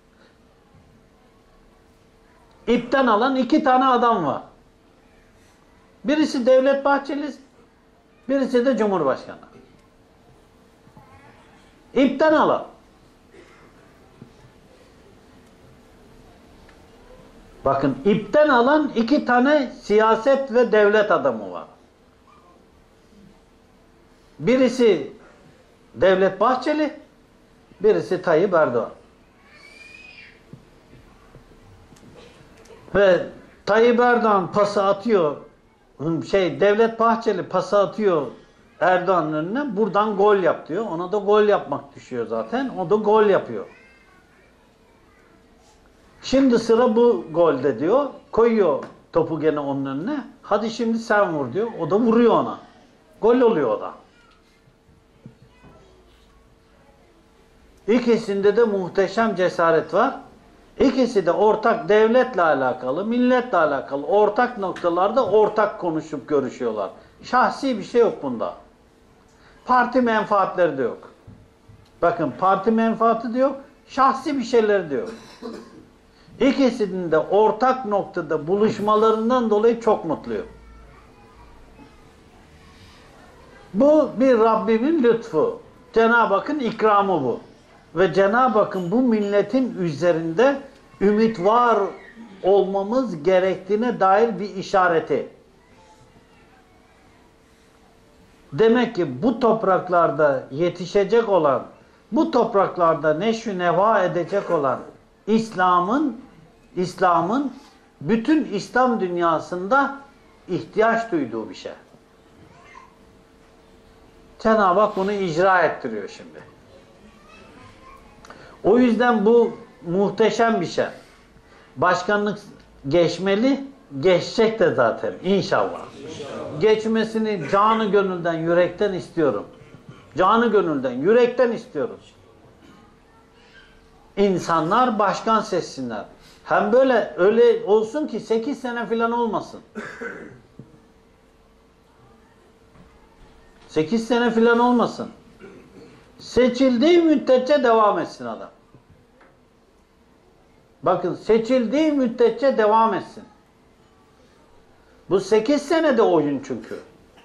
Speaker 1: İpten alan 2 tane adam var. Birisi Devlet Bahçeli, birisi de Cumhurbaşkanı. İpten alan. Bakın ipten alan 2 tane siyaset ve devlet adamı var. Birisi Devlet Bahçeli, birisi Tayyip Erdoğan. Ve Tayyip Erdoğan pası atıyor, Devlet Bahçeli pası atıyor Erdoğan'ın önüne, buradan gol yap diyor. Ona da gol yapmak düşüyor zaten. O da gol yapıyor. Şimdi sıra bu golde diyor. Koyuyor topu gene onun önüne. Hadi şimdi sen vur diyor. O da vuruyor ona. Gol oluyor o da. İkisinde de muhteşem cesaret var. İkisi de ortak devletle alakalı, milletle alakalı ortak noktalarda ortak konuşup görüşüyorlar. Şahsi bir şey yok bunda. Parti menfaatleri de yok. Bakın parti menfaati de yok, şahsi bir şeyleri de yok. İkisinin de ortak noktada buluşmalarından dolayı çok mutluyum. Bu bir Rabbimin lütfu. Cenab-ı Hakk'ın ikramı bu. Ve Cenab-ı Hakk'ın bu milletin üzerinde ümit var olmamız gerektiğine dair bir işareti. Demek ki bu topraklarda yetişecek olan, bu topraklarda neşü neva edecek olan İslam'ın İslam'ın bütün İslam dünyasında ihtiyaç duyduğu bir şey. Cenab-ı Hak bunu icra ettiriyor şimdi. O yüzden bu muhteşem bir şey. Başkanlık geçmeli, geçecek de zaten inşallah. Geçmesini canı gönülden, yürekten istiyorum. Canı gönülden, yürekten istiyorum. İnsanlar başkan seçsinler. Hem böyle öyle olsun ki 8 sene falan olmasın. 8 sene falan olmasın. Seçildiği müddetçe devam etsin adam. Bakın seçildiği müddetçe devam etsin. Bu 8 senede oyun çünkü.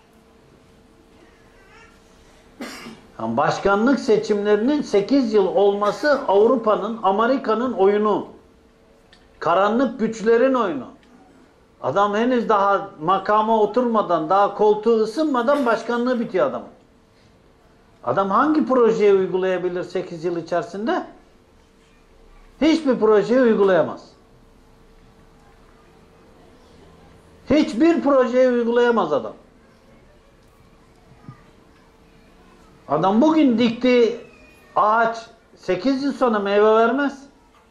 Speaker 1: Yani başkanlık seçimlerinin 8 yıl olması Avrupa'nın, Amerika'nın oyunu. Karanlık güçlerin oyunu. Adam henüz daha makama oturmadan, daha koltuğu ısınmadan başkanlığı bitiyor adamın. Adam hangi projeyi uygulayabilir 8 yıl içerisinde? Hiçbir projeyi uygulayamaz. Hiçbir projeyi uygulayamaz adam. Adam bugün diktiği ağaç 8 yıl sonra meyve vermez.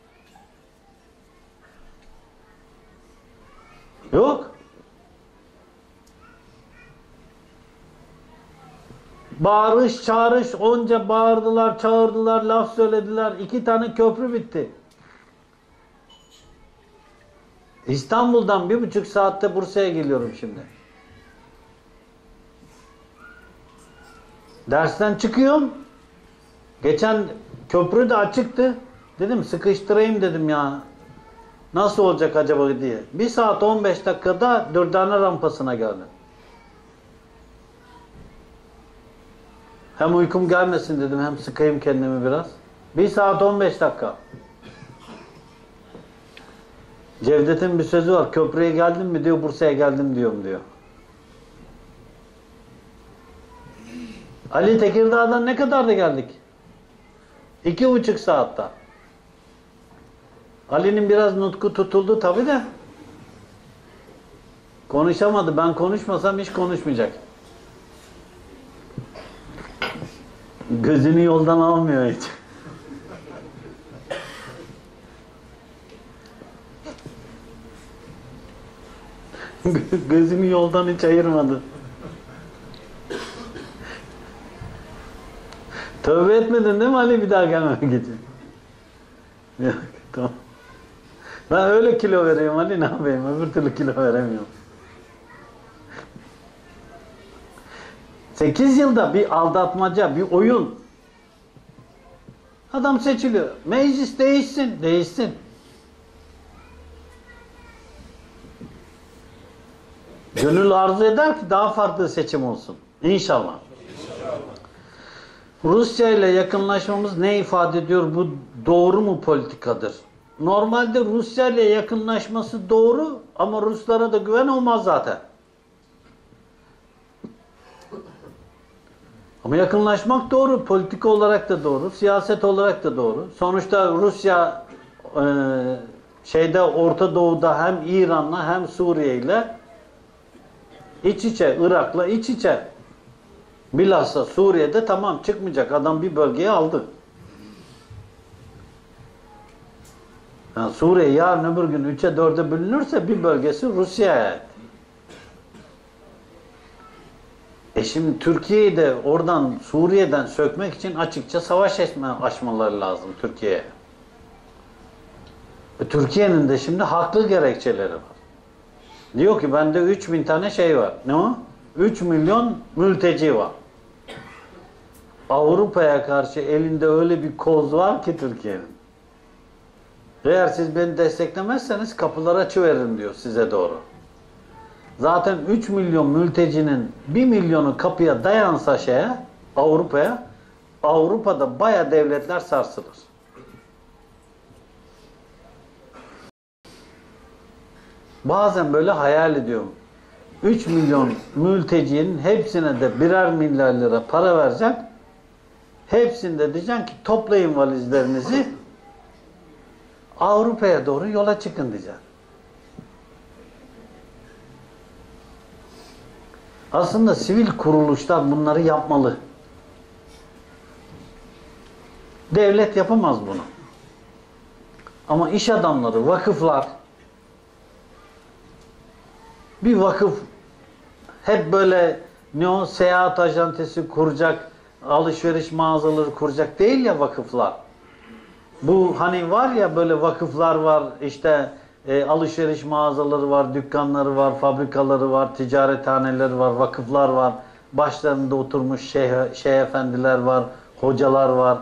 Speaker 1: Yok. Bağırış, çağırış, onca bağırdılar, çağırdılar, laf söylediler. 2 tane köprü bitti. İstanbul'dan 1,5 saatte Bursa'ya geliyorum şimdi. Dersten çıkıyorum. Geçen köprü de açıktı. Dedim sıkıştırayım dedim ya. Nasıl olacak acaba diye. 1 saat 15 dakikada Dürdane rampasına geldim. Hem uykum gelmesin dedim hem sıkayım kendimi biraz. 1 saat 15 dakika. Cevdet'in bir sözü var. Köprüye geldin mi diyor, Bursa'ya geldim diyorum diyor. Ali Tekirdağ'dan ne kadar da geldik? 2,5 saatte. Ali'nin biraz nutku tutuldu tabi de. Konuşamadı. Ben konuşmasam hiç konuşmayacak. Gözünü yoldan almıyor hiç. Gözünü yoldan hiç ayırmadı. Tövbe etmedin değil mi Ali bir daha gelmemek için? Yok tamam. Ben öyle kilo veriyorum Ali ne yapayım öbür türlü kilo veremiyorum. 8 yılda bir aldatmaca, bir oyun. Adam seçiliyor. Meclis değişsin, değişsin. Gönül arzu eder ki daha farklı seçim olsun. İnşallah. Rusya ile yakınlaşmamız ne ifade ediyor? Bu doğru mu politikadır? Normalde Rusya ile yakınlaşması doğru ama Ruslara da güven olmaz zaten. Ama yakınlaşmak doğru. Politika olarak da doğru. Siyaset olarak da doğru. Sonuçta Rusya Orta Doğu'da hem İran'la hem Suriye ile iç içe, Irak'la iç içe. Bilhassa Suriye'de tamam çıkmayacak. Adam bir bölgeyi aldı. Yani Suriye yarın öbür gün 3'e 4'e bölünürse bir bölgesi Rusya'ya ait. Şimdi Türkiye'yi de oradan Suriye'den sökmek için açıkça savaş açmaları lazım Türkiye'ye. Türkiye'nin de şimdi haklı gerekçeleri var. Diyor ki bende 3.000 tane şey var. Ne o? 3 milyon mülteci var. Avrupa'ya karşı elinde öyle bir koz var ki Türkiye'nin. Eğer siz beni desteklemezseniz kapıları açıveririm diyor size doğru. Zaten 3 milyon mültecinin 1 milyonu kapıya dayansa Avrupa'ya, Avrupa'da baya devletler sarsılır. Bazen böyle hayal ediyorum. 3 milyon mültecinin hepsine de birer milyar lira para vereceksin. Hepsinde diyeceksin ki toplayın valizlerinizi. Avrupa'ya doğru yola çıkın diyeceğim. Aslında sivil kuruluşlar bunları yapmalı. Devlet yapamaz bunu. Ama iş adamları, vakıflar, bir vakıf hep böyle seyahat ajantesi kuracak, alışveriş mağazaları kuracak değil ya vakıflar. Bu hani var ya böyle vakıflar var, işte alışveriş mağazaları var, dükkanları var, fabrikaları var, ticarethaneleri var, vakıflar var. Başlarında oturmuş şeyh efendiler var, hocalar var.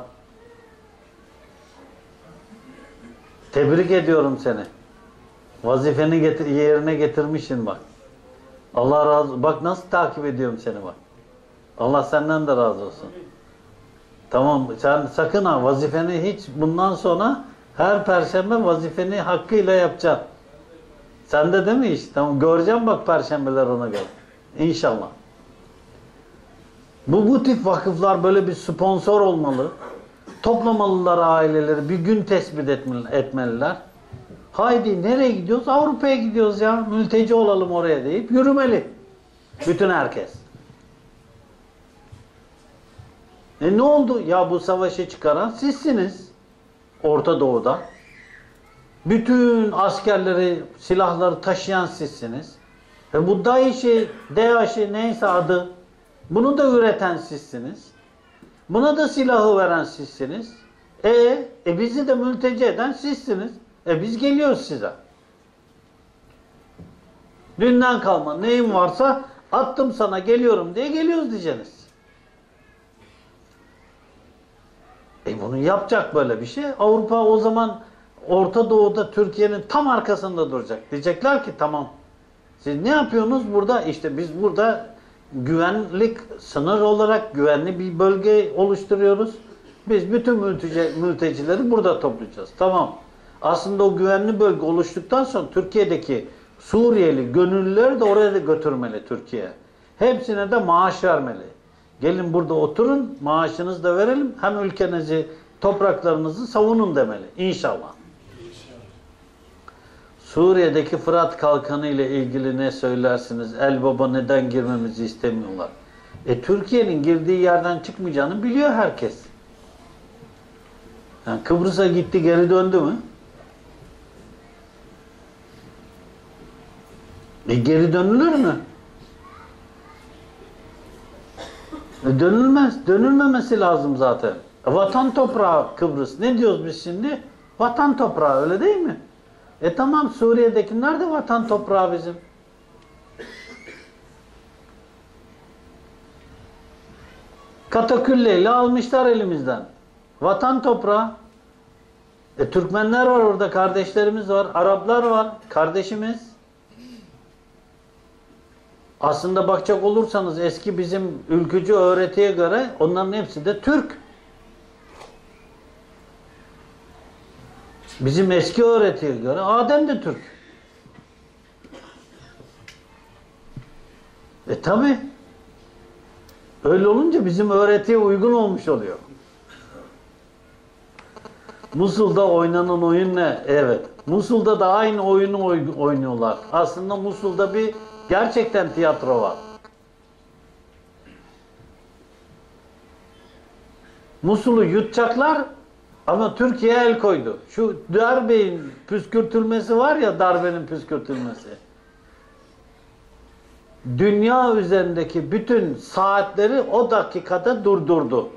Speaker 1: Tebrik ediyorum seni. Vazifeni yerine getirmişsin bak. Allah razı olsun. Bak nasıl takip ediyorum seni bak. Allah senden de razı olsun. Tamam, sen sakın ha vazifeni hiç bundan sonra her perşembe vazifeni hakkıyla yapacaksın. Sen de değil mi iş? Tamam, göreceğim bak perşembeler ona göre. İnşallah. Bu tip vakıflar böyle bir sponsor olmalı. Toplamalılar aileleri, bir gün tespit etmeliler. Haydi nereye gidiyoruz? Avrupa'ya gidiyoruz ya. Mülteci olalım oraya deyip yürümeli. Bütün herkes. Ne oldu? Ya bu savaşı çıkaran sizsiniz. Orta Doğu'da. Bütün askerleri, silahları taşıyan sizsiniz. Bu DAEŞ'i neyse adı, bunu da üreten sizsiniz. Buna da silahı veren sizsiniz. Bizi de mülteci eden sizsiniz. Biz geliyoruz size. Dünden kalma neyim varsa attım sana geliyorum diye geliyoruz diyeceksiniz. Bunu yapacak böyle bir şey. Avrupa o zaman Orta Doğu'da Türkiye'nin tam arkasında duracak. Diyecekler ki tamam. Siz ne yapıyorsunuz burada? İşte biz burada güvenlik sınır olarak güvenli bir bölge oluşturuyoruz. Biz bütün mültecileri burada toplayacağız. Tamam. Aslında o güvenli bölge oluştuktan sonra Türkiye'deki Suriyeli gönüllüleri de oraya da götürmeli Türkiye. Hepsine de maaş vermeli. Gelin burada oturun, maaşınızı da verelim. Hem ülkenizi, topraklarınızı savunun demeli. İnşallah. Suriye'deki Fırat Kalkanı ile ilgili ne söylersiniz? Elbaba neden girmemizi istemiyorlar? Türkiye'nin girdiği yerden çıkmayacağını biliyor herkes. Yani Kıbrıs'a gitti, geri döndü mü? Geri dönülür mü? Dönülmez. Dönülmemesi lazım zaten. Vatan toprağı Kıbrıs. Ne diyoruz biz şimdi? Vatan toprağı, öyle değil mi? Tamam, Suriye'dekiler de vatan toprağı bizim. Katakülleyle almışlar elimizden. Vatan toprağı. Türkmenler var orada, kardeşlerimiz var. Araplar var, kardeşimiz. Aslında bakacak olursanız eski bizim ülkücü öğretiye göre onların hepsi de Türk. Bizim eski öğretiye göre Adem de Türk. Tabi. Öyle olunca bizim öğretiye uygun olmuş oluyor. Musul'da oynanan oyun ne? Evet. Musul'da da aynı oyunu oynuyorlar. Aslında Musul'da gerçekten tiyatro var. Musul'u yutacaklar ama Türkiye el koydu. Şu darbenin püskürtülmesi var ya, darbenin püskürtülmesi. Dünya üzerindeki bütün saatleri o dakikada durdurdu.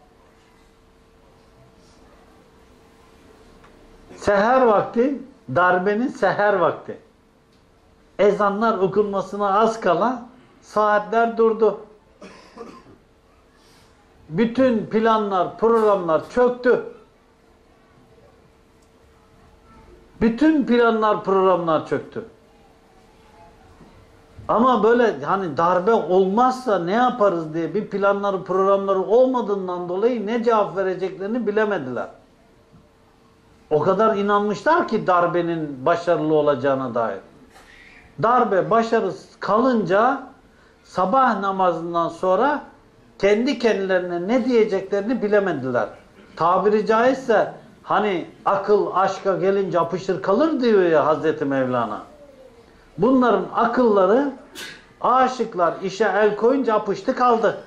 Speaker 1: Seher vakti, darbenin seher vakti. Ezanlar okunmasına az kala saatler durdu. Bütün planlar, programlar çöktü. Bütün planlar, programlar çöktü. Ama böyle hani darbe olmazsa ne yaparız diye bir planları, programları olmadığından dolayı ne cevap vereceklerini bilemediler. O kadar inanmışlar ki darbenin başarılı olacağına dair. Darbe başarısız kalınca sabah namazından sonra kendi kendilerine ne diyeceklerini bilemediler. Tabiri caizse Hani akıl aşka gelince apışır kalır diyor ya Hazreti Mevlana. Bunların akılları aşıklar işe el koyunca apıştı kaldı.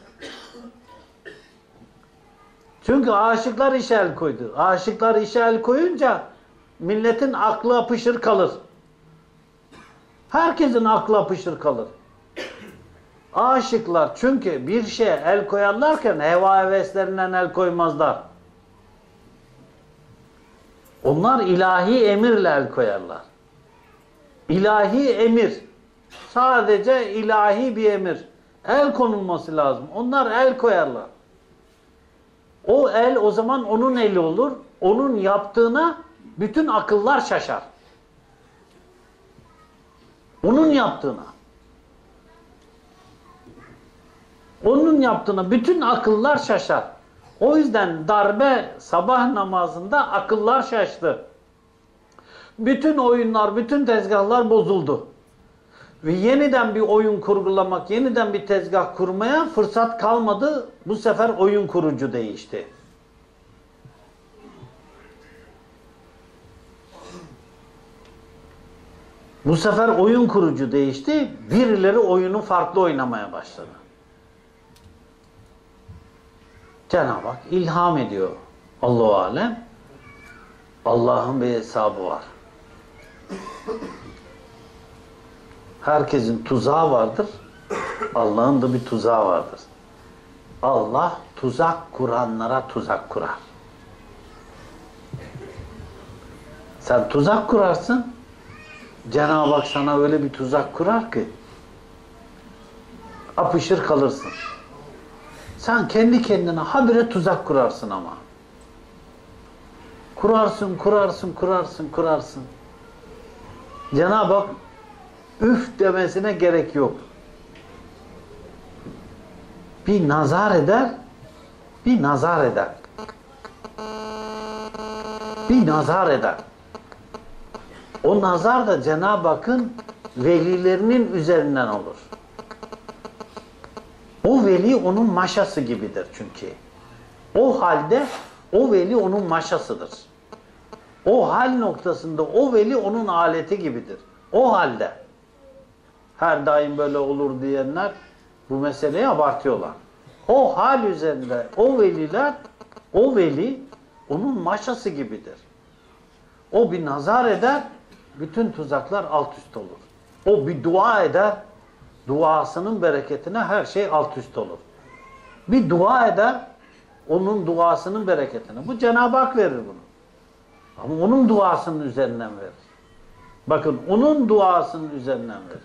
Speaker 1: Çünkü aşıklar işe el koydu. Aşıklar işe el koyunca milletin aklı apışır kalır. Herkesin aklı apışır kalır. Aşıklar çünkü bir şeye el koyarlarken heva heveslerinden el koymazlar. Onlar ilahi emirle el koyarlar. İlahi emir. Sadece ilahi bir emir. El konulması lazım. Onlar el koyarlar. O el o zaman onun eli olur. Onun yaptığına bütün akıllar şaşar. Onun yaptığına. Onun yaptığına bütün akıllar şaşar. O yüzden darbe sabah namazında akıllar şaştı. Bütün oyunlar, bütün tezgahlar bozuldu. Ve yeniden bir oyun kurgulamak, yeniden bir tezgah kurmaya fırsat kalmadı. Bu sefer oyun kurucu değişti. Bu sefer oyun kurucu değişti. Birileri oyunu farklı oynamaya başladı. Cenab-ı Hak ilham ediyor. Allahu alem. Allah'ın bir hesabı var. Herkesin tuzağı vardır. Allah'ın da bir tuzağı vardır. Allah tuzak kuranlara tuzak kurar. Sen tuzak kurarsın. Cenab-ı Hak sana öyle bir tuzak kurar ki apışır kalırsın. Sen kendi kendine habire tuzak kurarsın ama. Kurarsın. Cenab-ı Hak üf demesine gerek yok. Bir nazar eder. O nazar da Cenab-ı Hakk'ın velilerinin üzerinden olur. O veli onun maşası gibidir çünkü. O halde o veli onun maşasıdır. O hal noktasında o veli onun aleti gibidir. O halde. Her daim böyle olur diyenler bu meseleyi abartıyorlar. O hal üzerinde o veliler, o veli onun maşası gibidir. O bir nazar eder, bütün tuzaklar alt üst olur. O bir dua eder, duasının bereketine her şey alt üst olur. Bir dua eder, onun duasının bereketine. Bu Cenab-ı Hak verir bunu. Ama onun duasının üzerinden verir. Bakın onun duasının üzerinden verir.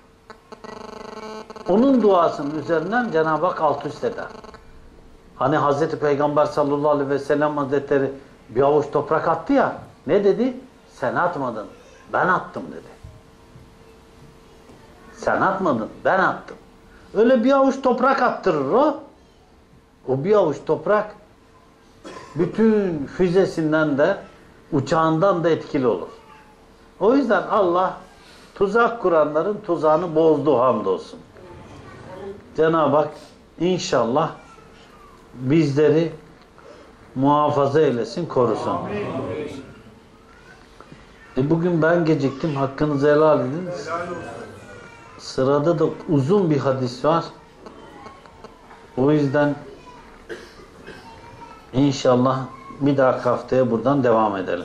Speaker 1: Onun duasının üzerinden Cenab-ı Hak alt üst eder. Hani Hazreti Peygamber sallallahu aleyhi ve sellem Hazretleri bir avuç toprak attı ya, ne dedi? Sen atmadın, ben attım dedi. Sen atmadın, ben attım. Öyle bir avuç toprak attırır o. O bir avuç toprak bütün füzesinden de uçağından da etkili olur. O yüzden Allah tuzak kuranların tuzağını bozdu hamdolsun. Cenab-ı Hak inşallah bizleri muhafaza eylesin, korusun. Bugün ben geciktim. Hakkınızı helal edin. Sırada da uzun bir hadis var. O yüzden inşallah bir dahaki haftaya buradan devam edelim.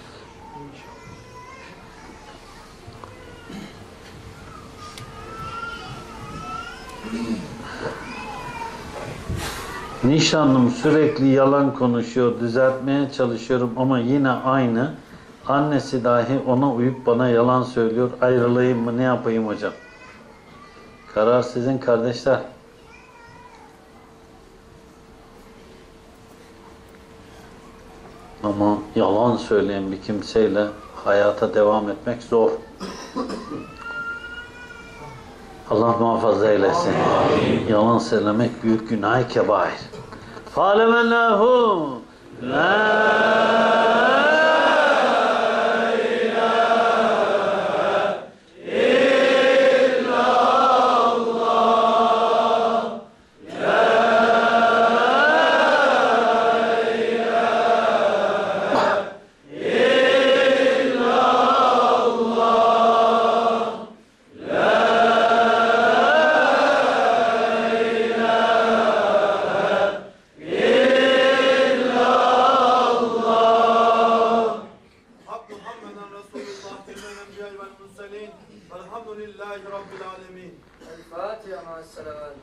Speaker 1: Nişanlım sürekli yalan konuşuyor, düzeltmeye çalışıyorum ama yine aynı. Annesi dahi ona uyup bana yalan söylüyor. Ayrılayım mı, ne yapayım hocam? Karar sizin kardeşler. Ama yalan söyleyen bir kimseyle hayata devam etmek zor. Allah muhafaza eylesin. Yalan söylemek büyük günah-ı kebair. Fâlemenâhu lâ
Speaker 2: Velhamdülillahi Rabbil alemin.
Speaker 3: El Fatiha ma'as salavat.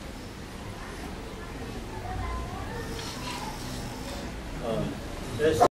Speaker 1: Amin.